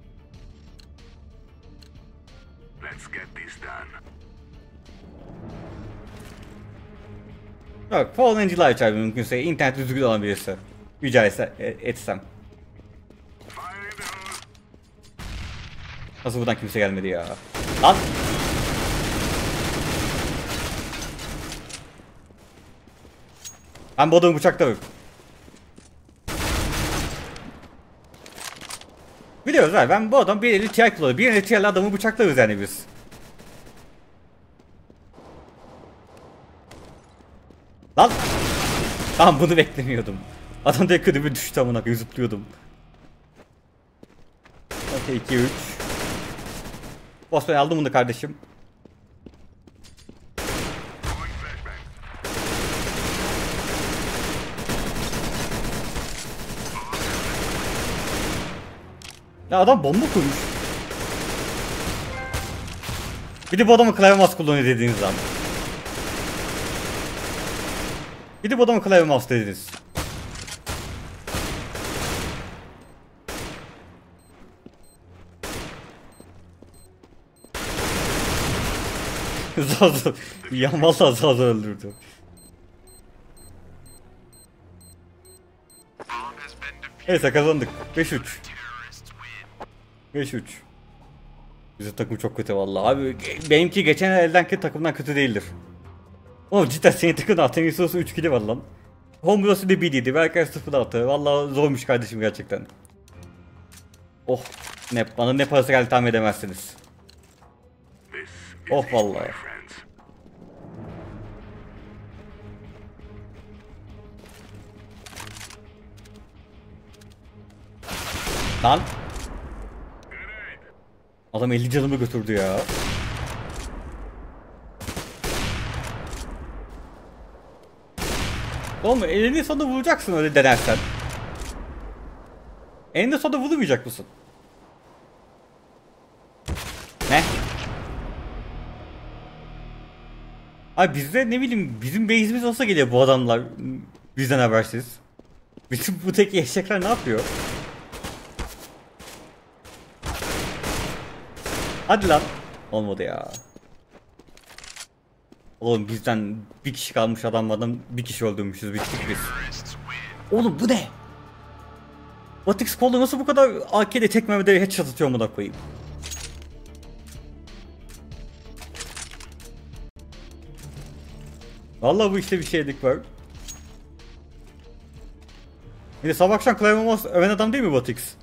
Bak Fallen Angel'ı açar mümkünse internet düzgün olan birisi. Rica etse, etsem. Nasıl buradan kimse gelmedi ya? Lan! Ben bu adamı bıçaklarım. Biliyoruz abi, ben bu adam bir eli T I kullanıyor. Bir eli T I'li adamı bıçaklarız yani biz. Lan! Tamam bunu beklemiyordum. Adam da kötü düştü amına koyayım, zıplıyordum. Okey iki üç. Boss ben aldım bunu kardeşim. Ya adam bomba kurmuş. Bir de bu adamın klavye mouse kullanıyor dediğiniz zaman. Bir de bu adamın klavye mouse dediniz. Zor zor. Ya vallahi zor zor öldürdü. Neyse kazandık. beş üç. beş üç. Bizim takım çok kötü vallahi. Abi benimki geçen eldenki takımdan kötü değildir. Oğlum cidden senin takımda Artemisos'un üç kili var lan. Homebros'u da bir yedi. Belki sıfır altı. Vallahi zormuş kardeşim gerçekten. Oh. Ne, bana ne parası geldi tahmin edemezsiniz. Oh vallahi. Lan. Adam elli canımı götürdü ya. Oğlum elini sonunda vuracaksın öyle denersen. Elini sonunda vurmayacak mısın? Ne? Abi bizde ne bileyim bizim base'imiz olsa geliyor bu adamlar bizden habersiz. Bütün bu tek eşekler ne yapıyor? Hadi lan. Olmadı ya. Oğlum bizden bir kişi kalmış adamlardan bir kişi öldürmüşüz bittik biz. Oğlum bu ne? Batix kolu nasıl bu kadar A K'de tek mermide headshot atıyor mu da koyayım? Vallahi bu işte bir şeylik var. Bir de sabah akşam klavye mouse öven adam değil mi Batix?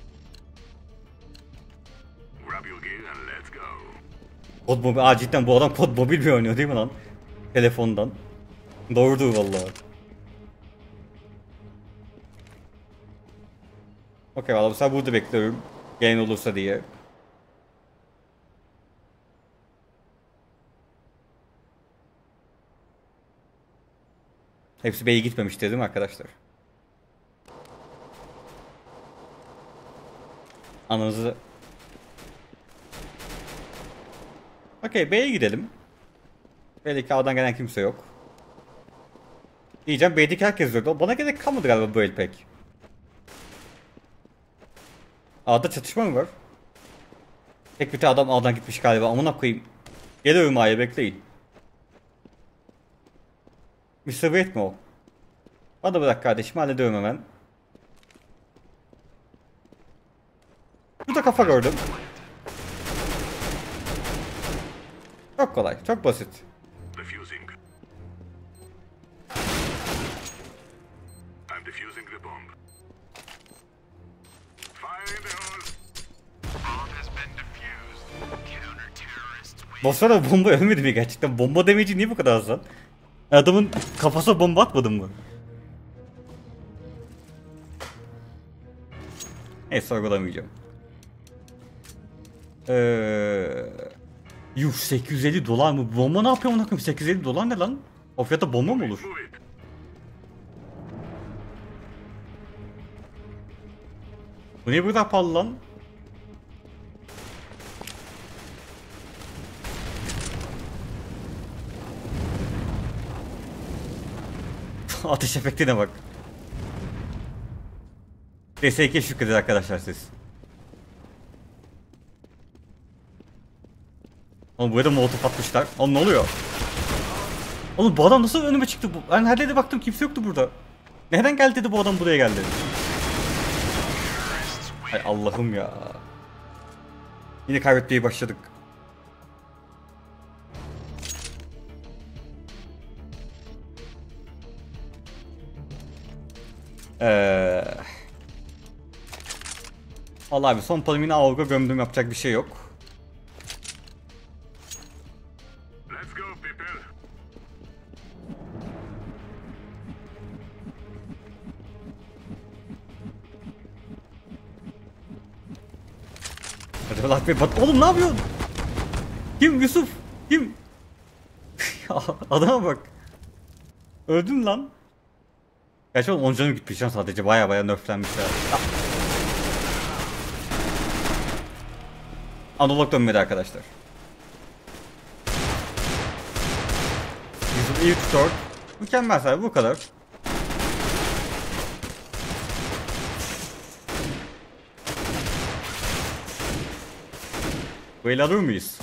Kod mobil, aa cidden bu adam kod mobil mi oynuyor değil mi lan? Telefondan. Doğrudur vallahi. Okey valla bu sefer burada bekliyorum. Gelen olursa diye. Hepsi B'ye gitmemişti değil mi arkadaşlar? Ananızı... Okey B'ye gidelim. B'deki A'dan gelen kimse yok. Diyeceğim B'deki herkes öldü. Bana gerek kalmadı galiba bu el pek. A'da çatışma mı var? Tek bir tane adam A'dan gitmiş galiba. Amına koyayım. Geliyorum A'ya bekleyin. mister Wade mi o? Bana bırak kardeşim hallediyorum hemen. Burada kafa gördüm. Çok kolay, çok basit. Bosslara bomba ölmedi mi gerçekten? Bomba demeci niye bu kadar az lan? Adamın kafasına bomba atmadın mı? Neyse sorgulamayacağım. Eee... Yuh sekiz yüz elli dolar mı? Bomba ne yapıyor ona koyayım? sekiz yüz elli dolar ne lan? O fiyata bomba mı olur? Bu niye bu kadar pahalı lan? Ateş efektine bak. D S iki şükredin arkadaşlar siz. Oğlum buraya da molotof atmışlar. Oğlum ne oluyor? Oğlum bu adam nasıl önüme çıktı bu? Ben her yerde baktım kimse yoktu burada. Nereden geldi dedi bu adam buraya geldi. Ay Allah'ım ya. Yine kaybetmeye başladık. Eee... Vallahi abi son paramı yine avga gömdüm yapacak bir şey yok. Hadi Allah be bat. Oğlum ne yapıyorsun? Kim Yusuf? Kim? Adama bak. Öldün lan. Gerçi oğlum on canım gitmiş lan sadece baya baya nerflenmiş ya. Analog dönmedi arkadaşlar. Visual E üç dört. Mükemmel sadece bu kadar. Bu el alır mıyız?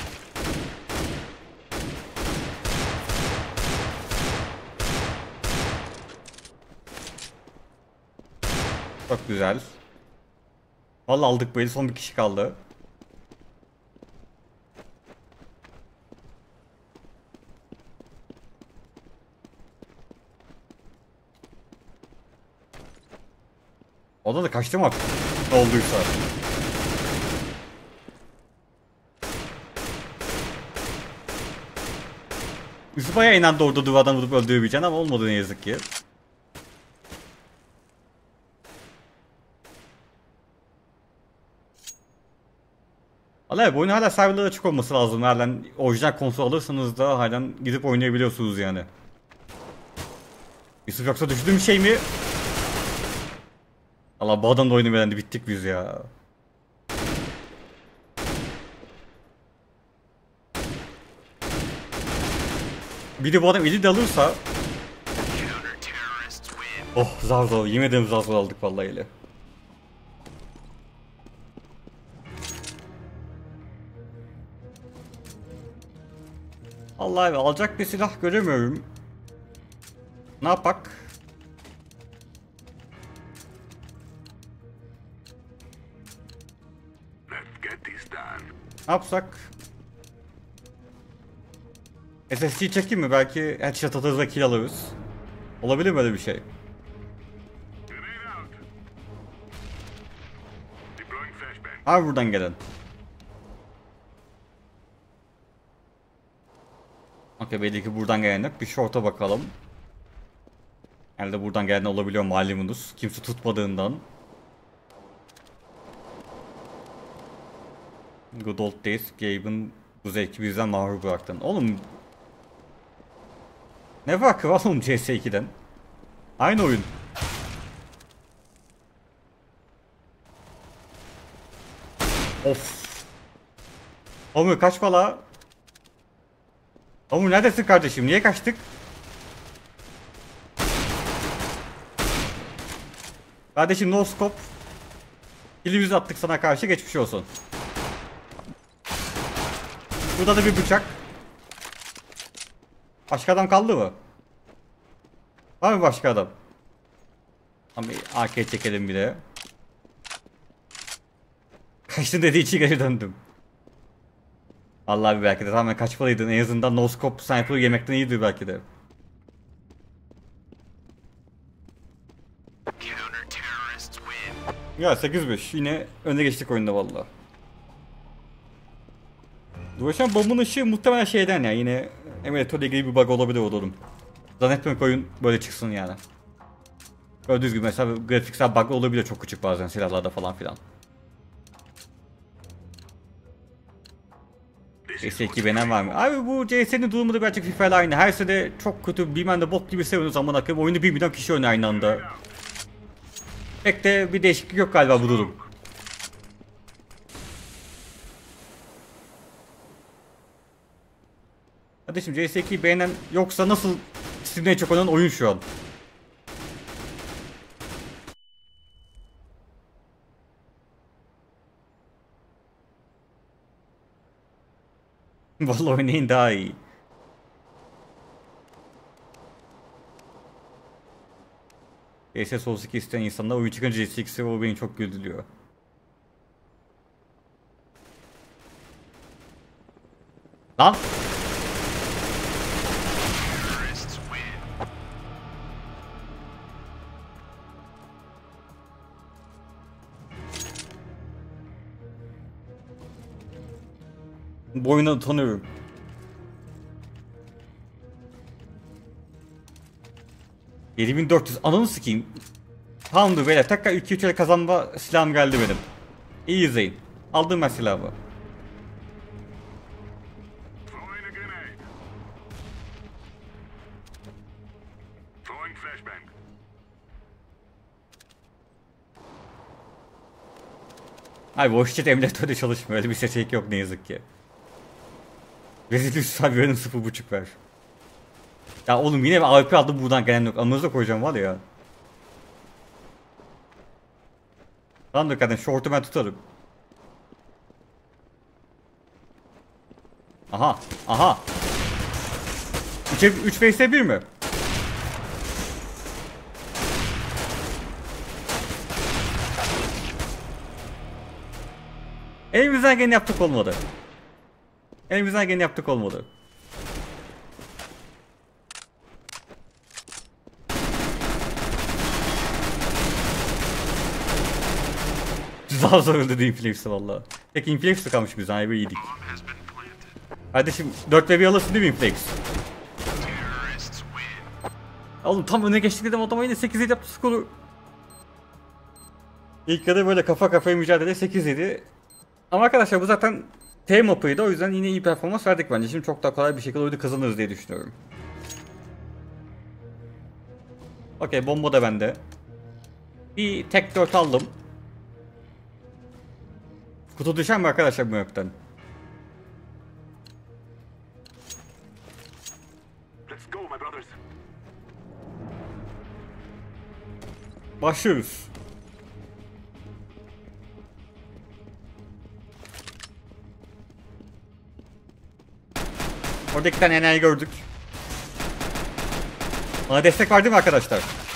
Çok güzel. Vallahi aldık bu eli, son bir kişi kaldı. O da kaçtı mı artık? Ne olduysa. Yusuf bayağı inandı orada duvardan vurup öldürebileceğin ama olmadı ne yazık ki. Vallahi bu oyun hala serverlara açık olması lazım. Halen orijinal konsol alırsanız da halen gidip oynayabiliyorsunuz yani. Yusuf yoksa düşündüğüm şey mi? Allah bu adamla oyunu beğendi, bittik biz ya. Bir de bu adam eli de alırsa. Oh zar zor, yemediğimiz zar zor aldık vallahi eli. Allah abi alacak bir silah göremiyorum. Ne yapak? Ne yapsak? S S D'yi çekeyim mi? Belki headshot atarız ve kill alırız. Olabilir mi böyle bir şey? Abi buradan gelen. Okey, belli ki buradan gelen yok. Bir short'a bakalım. Elde buradan gelen olabiliyor malumunuz. Kimse tutmadığından. Good old days, Gabe'ın bu zevki bizden mahrum bıraktın. Oğlum ne farkı var oğlum C S iki'den? Aynı oyun. Of. Oğlum kaç bala. Oğlum neredesin kardeşim? Niye kaçtık? Kardeşim no scope. Kilimizi attık sana karşı, geçmiş olsun. Burada da bir bıçak. Başka adam kaldı mı? Var mı başka adam? Ama A K çekelim bir de. Kaçtın dediği için geri döndüm. Vallahi belki de tamamen kaçmalıydın. En azından no scope sniper yemekten iyidir belki de. Ya sekiz beş yine öne geçtik oyunda valla. Dolaşan bombun ışığı muhtemelen şeyden ya, yine emülatörle ilgili bir bug olabilir o durum. Zannetmiyorum oyun böyle çıksın yani. Gördüğünüz gibi mesela grafiksel bug olabilir çok küçük bazen silahlarda falan filan. C S iki beğenen var mı? Abi bu C S'nin durumu da birazcık FIFA ile aynı. Her sene çok kötü bilmem de bot gibi seviyorsunuz zaman akım. Oyunu bir milyon kişi oynuyor aynı anda. Pek de bir değişiklik yok galiba bu durum. Kardeşim C S iki'yi beğenen yoksa nasıl Steam'de en çok oynanan oyun şu an? Vallahi oynayın daha iyi. C S Souls iki isteyen insanlar oyun çıkınca C S ikisi o beni çok güldürüyor. Lan! Bu oyunu tanıyorum. yedi bin dört yüz ananı sikeyim. Tamamdır beyler, tekrar iki üç ele kazanma silahım geldi benim. İyi izleyin. Aldım ben silahımı. Abi Washchat emülatörde çalışmıyor. Öyle bir seçenek yok ne yazık ki. Resident Evil benim sıfır buçuk ver. Ya oğlum yine A W P aldım buradan gelen yok. Amınıza koyacağım var ya. Tamam da kardeşim short'u ben tutarım. Aha. Aha. üç vs bir mi? Elimizden geleni yaptık olmadı. Elimizden geleni yaptık olmadı. Daha zor öldürdü Inflames'i valla. Tek Inflames'i kalmış bizden ayrı yedik. Kardeşim dört ve bir alırsın değil mi Inflames? Oğlum tam öne geçtik dedim adama yine sekiz yedi yaptı skoru. İlk yarı böyle kafa kafaya mücadele sekiz yedi. Ama arkadaşlar bu zaten T mapıydı o yüzden yine iyi performans verdik bence. Şimdi çok daha kolay bir şekilde oyunu kazanırız diye düşünüyorum. Okey bomba da bende. Bir tek dört aldım. Kutu düşer mi arkadaşlar bu map'ten? Başlıyoruz. Orada iki tane enayi gördük. Bana destek verdi mi arkadaşlar?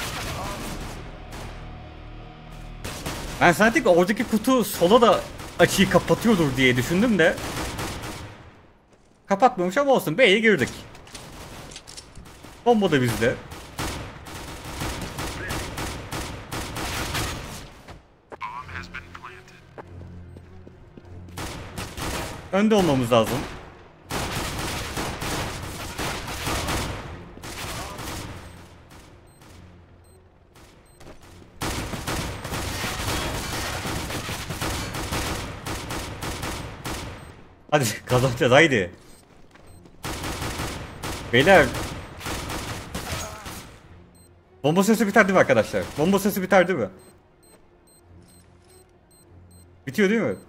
Ben sanki oradaki kutu sola da açıyı kapatıyordur diye düşündüm de kapatmamış ama olsun. B'ye girdik. Bomba da bizde. Önde olmamız lazım. Hadi kazanacağız haydi. Beyler. Bomba sesi biter değil mi arkadaşlar? Bomba sesi biter değil mi? Bitiyor değil mi?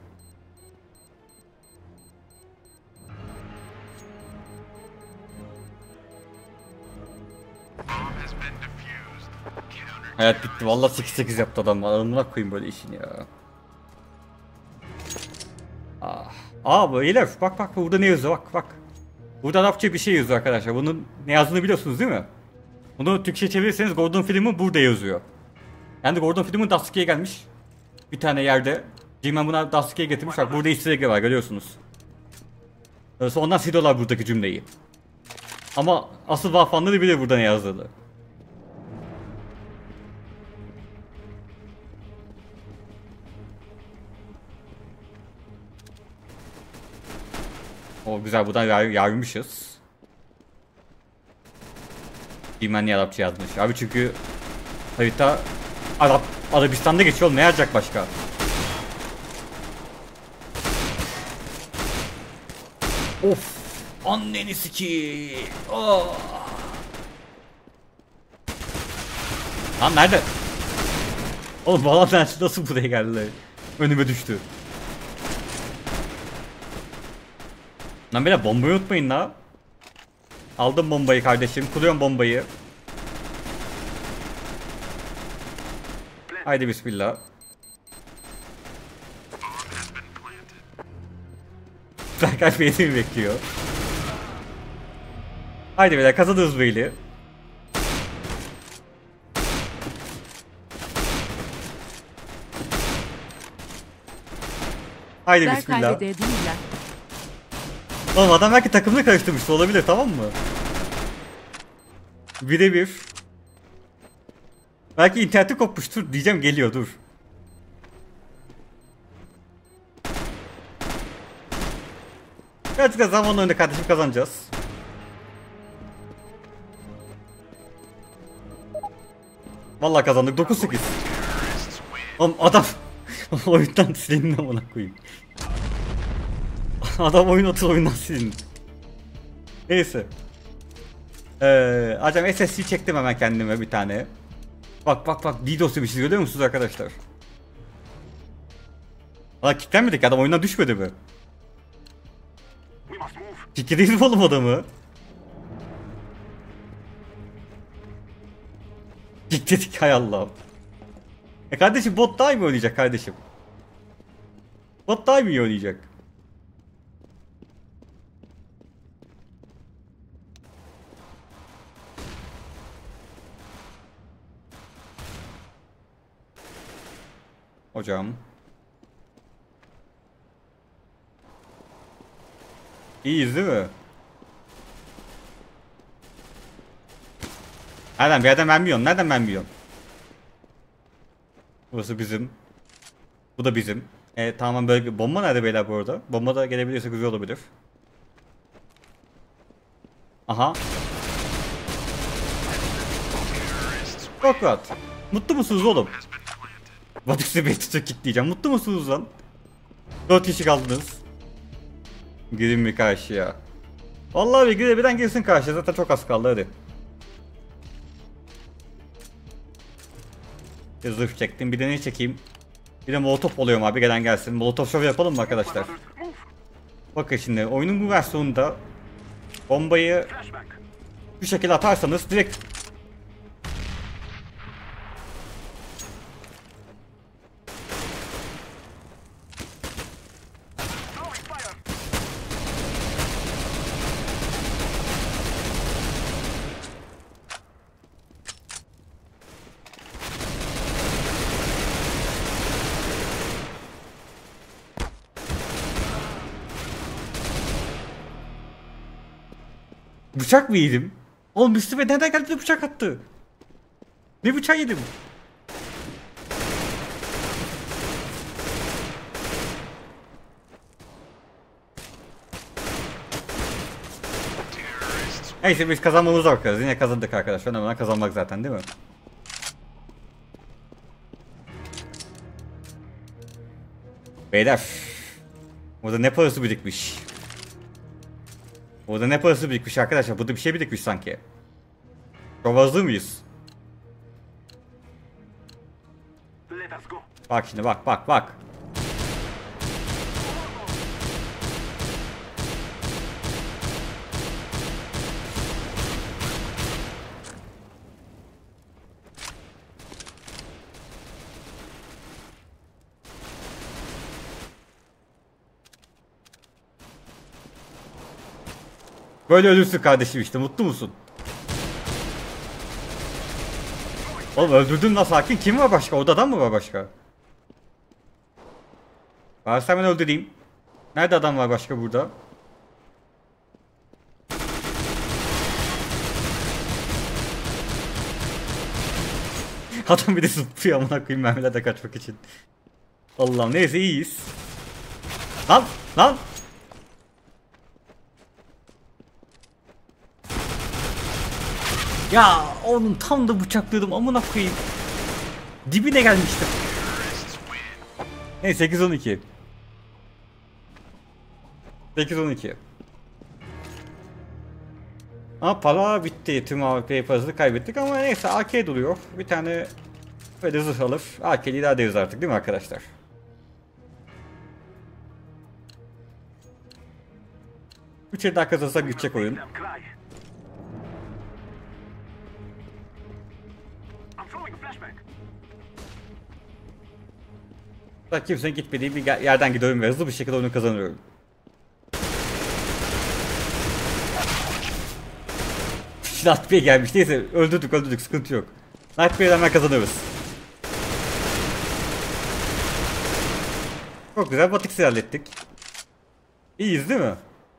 Hayat bitti. Vallahi sekiz sekiz yaptı adam. Anlamına koyayım böyle işini ya. Ah. Aa beyler bak bak burada ne yazıyor bak bak. Burada Arapça bir şey yazıyor arkadaşlar. Bunun ne yazdığını biliyorsunuz değil mi? Bunu Türkçe çevirirseniz Gordon filmi burada yazıyor. Yani Gordon filmin Dustky'ye gelmiş. Bir tane yerde. G-Man buna Dustky'ye getirmiş. Bak burada easter egg var görüyorsunuz. Sonra ondan siliyorlar buradaki cümleyi. Ama asıl vafanları bilir burada ne yazdığını. O güzel buradan yar yarmışız. G-Man Arapça yazmış. Abi çünkü harita Arap Arabistan'da geçiyor ne yazacak başka? Of! Anneni siki! Oh! Lan nerede? Oğlum bağlam nasıl buraya geldi? Önüme düştü. Lan böyle bombayı unutmayın la. Aldım bombayı kardeşim. Kuruyorum bombayı. Haydi bismillah. Berkay beni bekliyor. Haydi beyler kazanırız böyle. Haydi Berkay bismillah. de değiller. Oğlum adam belki takımını karıştırmış olabilir tamam mı? Birebir. Belki interneti kopmuştur diyeceğim geliyor dur. Gerçekten zamanla önde kardeşim kazanacağız. Vallahi kazandık dokuz sekiz. Oğlum adam oyundan silindi amına koyayım. Adam oyun atıl oyundan silindi. Neyse. Ee, acaba S S D çektim hemen kendime bir tane. Bak bak bak DDoS'u bir şey görüyor musunuz arkadaşlar? Valla kilitlenmedik, adam oyundan düşmedi mi? Kilitledik mi oğlum adamı? Kilitledik, hay Allah'ım. E kardeşim, bot daha iyi mi oynayacak kardeşim? Bot daha iyi mi oynayacak? Hocam. İyiyiz değil mi? Nereden bir yerden ben biliyorum. Nereden ben biliyorum? Burası bizim. Bu da bizim. E tamam, böyle bomba nerede beyler bu arada? Bomba da gelebilirse güzel olabilir. Aha. Çok rahat. Mutlu musunuz oğlum? Vadisi bir tutu kilitleyeceğim. Mutlu musunuz lan? Dört kişi kaldınız. Girin mi karşıya? Vallahi bir girebilen girsin karşıya. Zaten çok az kaldı, hadi. Bir zırh çektim. Bir de ne çekeyim? Bir de molotof oluyorum abi. Gelen gelsin. Molotof şov yapalım mı arkadaşlar? Bakın şimdi oyunun bu versiyonunda bombayı bu şekilde atarsanız direkt bıçak mı yedim? Oğlum üstüme nereden geldi de bıçak attı? Ne bıçak yedim? Neyse biz kazanmamıza bakarız. Yine kazandık arkadaşlar. Önemli kazanmak zaten, değil mi? Beyler. Burada ne parası birikmiş? Burada ne parası birikmiş arkadaşlar? Burada bir şey birikmiş sanki. Çok hazır mıyız? Bak şimdi, bak bak bak. Böyle ölürsün kardeşim işte, mutlu musun? Oğlum öldürdün lan, sakin. Kim var başka? Odadan mı var başka? Varsa hemen öldüreyim. Nerede adam var başka burada? Adam bir de zıplıyor amına koyayım mermilerden kaçmak için. Allah'ım, neyse iyiyiz. Lan lan. Ya oğlum tam da bıçakladım amına koyayım. Dibine gelmiştim. Neyse sekiz on iki. sekiz on iki. Ama para bitti. Tüm A W P parasını kaybettik ama neyse A K duruyor. Bir tane böyle zırh alır. A K'li idare ederiz artık, değil mi arkadaşlar? üç el daha kazanırsak gidecek oyun. Bak kimsenin gitmediği bir yerden gidiyorum ve hızlı bir şekilde oyunu kazanıyorum. Nightmare gelmiş, neyse öldürdük öldürdük, sıkıntı yok. Nightmare'den hemen kazanırız. Çok güzel, Batix'i hallettik. İyiyiz değil mi?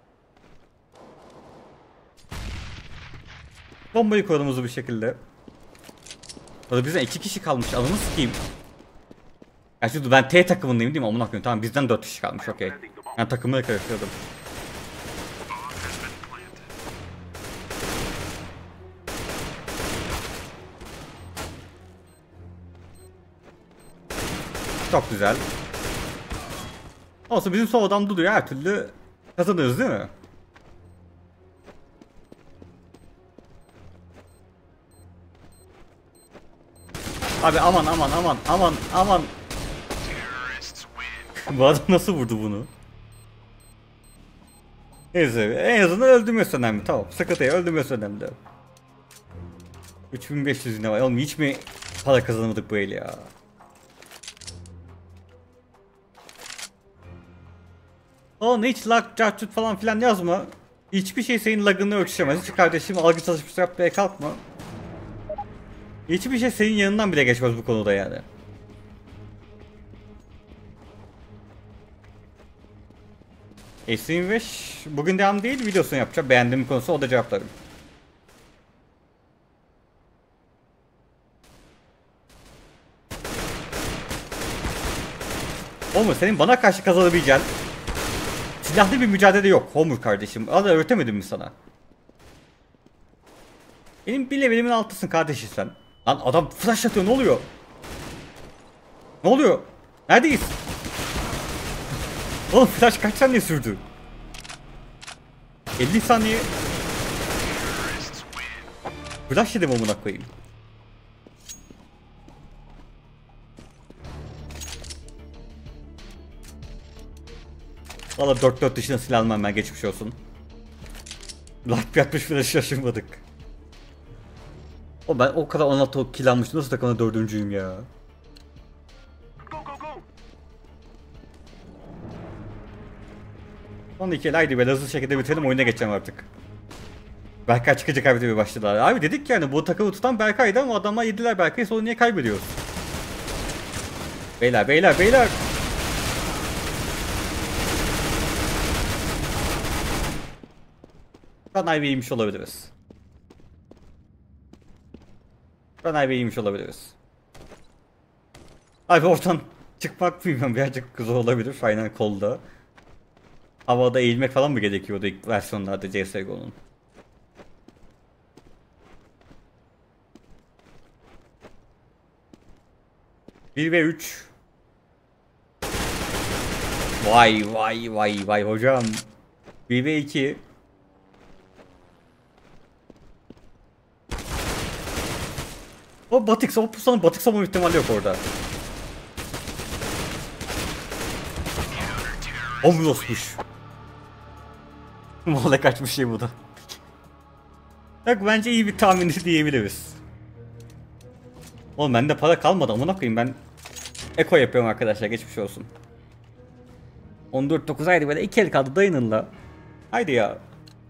Bombayı korudumuzu bir şekilde. Orada bizden iki kişi kalmış, alını sikeyim. Ya şimdi ben T takımındayım değil mi? Amına koyayım, tamam bizden dört kişi kalmış, okey. Ben takımları karıştırdım. Çok güzel. Olsun, bizim sol adam duruyor, her türlü kazanırız değil mi? Abi aman aman aman aman aman. Bu adam nasıl vurdu bunu? Neyse en azından öldürmesi önemli. Tamam sıkıntı yok, öldürmesi önemli. üç bin beş yüz ne var? Oğlum hiç mi para kazanamadık bu el ya? Oğlum hiç lag, cartut falan filan yazma. Hiçbir şey senin lagını ölçüşemez. Hiç kardeşim algı çalışması yapmaya kalkma. Hiçbir şey senin yanından bile geçmez bu konuda yani. S yirmi beş bugün devam değil, videosunu yapacağım. Beğendiğim konusu o da cevaplarım. Homer senin bana karşı kazanabileceğin silahlı bir mücadele yok Homer kardeşim. Ada öğretemedim mi sana? Benim bir levelimin altısın kardeşim sen. Lan adam flash atıyor, ne oluyor? Ne oluyor? Neredeyiz? Oğlum flash kaç saniye sürdü? elli saniye. Flash yedim amına koyayım. Valla dört dört dışında silah almam ben, geçmiş olsun. Light yatmış bile şaşırmadık. O ben o kadar on altı kill almıştım, nasıl takımda dördüncüyüm ya. Son iki el haydi böyle hızlı şekilde bitirelim, oyuna geçeceğim artık. Berkay çıkacak abi bir başladılar. Abi dedik yani bu takımı tutan Berkay'dı ama adamlar yediler Berkay'ı, sonra niye kaybediyoruz? Beyler beyler beyler. Ben Ivy yemiş olabiliriz. Ben Ivy yemiş olabiliriz. Abi oradan çıkmak bilmiyorum, birazcık zor olabilir aynen kolda. Havada eğilmek falan mı gerekiyordu ilk versiyonlarda C S G O'nun? bir ve üç. Vay vay vay vay hocam. bir ve iki. O Batix, o pusanın Batix olma ihtimali yok orada. Omlosmuş. Mola kaçmış şey bu da. Bak bence iyi bir tahmin diyebiliriz. Oğlum bende para kalmadı amına koyayım, ben Eko yapıyorum arkadaşlar, geçmiş olsun. on dört dokuz haydi böyle iki el kaldı, dayının la. Haydi ya.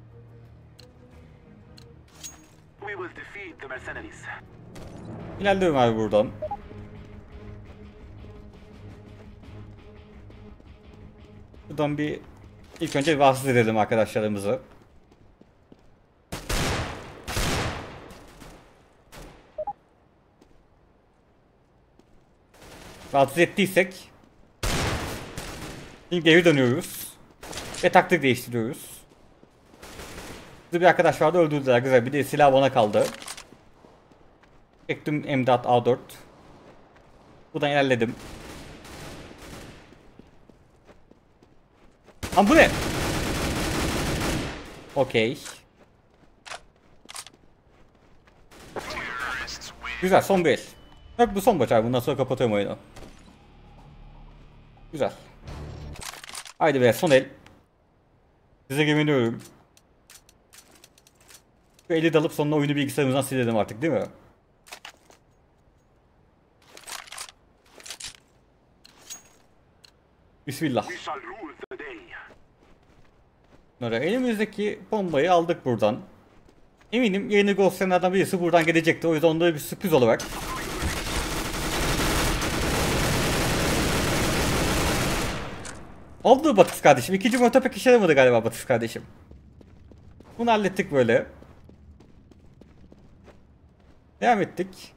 İlerliyorum abi buradan. Buradan bir ilk önce bir rahatsız edelim arkadaşlarımızı. Rahatsız ettiysek şimdi geri dönüyoruz ve taktik değiştiriyoruz. Bir arkadaş vardı, öldürdüler, güzel, bir de silah bana kaldı. Çektim M dört A dört. Buradan ilerledim. Lan bu ne? Okey. Güzel, son bir el. Yok bu son maç abi, bundan sonra kapatıyorum oyunu. Güzel. Haydi be son el. Size güveniyorum. Şu eli dalıp sonuna oyunu bilgisayarımızdan silelim artık değil mi? Bismillah. Böyle elimizdeki bombayı aldık buradan. Eminim yeni Ghost'lardan birisi buradan gelecekti. O yüzden onlara bir sürpriz olarak. Oldu Batış kardeşim. İkinci motor pek işe yaramadı galiba Batış kardeşim. Bunu hallettik böyle. Devam ettik.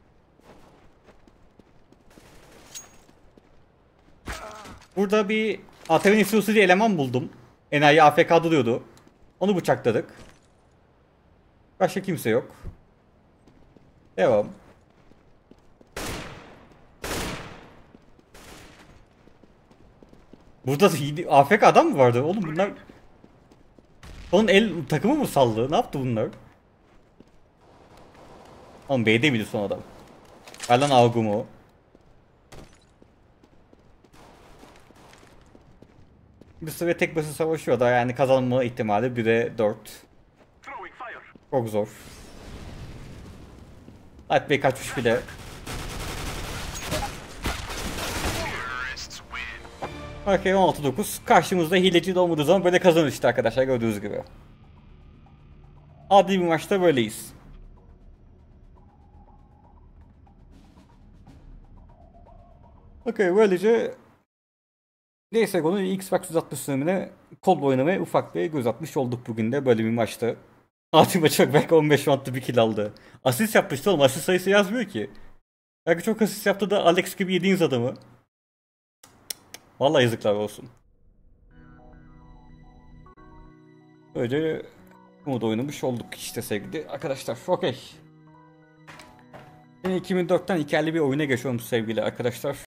Burada bir Atevin istiyorsu diye eleman buldum. Enayi A F K duruyordu. Onu bıçakladık. Başka kimse yok. Devam. Burada A F K adam mı vardı? Oğlum bunlar... Onun el takımı mı saldı? Ne yaptı bunlar? Oğlum B'de miydi son adam? Ver lan Agumo. bir süre tek başına savaşıyor da yani kazanma ihtimali bire dört. Çok zor. Alp Bey kaçmış bile. Okey on altı dokuz. Karşımızda hileci de olmadığı zaman böyle kazanır işte arkadaşlar gördüğünüz gibi. Adil bir maçta böyleyiz. Okey böylece C S G O'nun Xbox yüz altmış sürümüne kod oynamaya ufak bir göz atmış olduk bugün de böyle bir maçta. Adil maçı bak belki on beş roundda bir kill aldı. Asist yapmıştı oğlum, asist sayısı yazmıyor ki. Belki çok asist yaptı da Alex gibi yediğiniz adamı. Vallahi yazıklar olsun. Öyle Umut oynamış olduk işte sevgili arkadaşlar. Okey. Ben iki bin dörtten hikayeli bir oyuna geçiyorum sevgili arkadaşlar.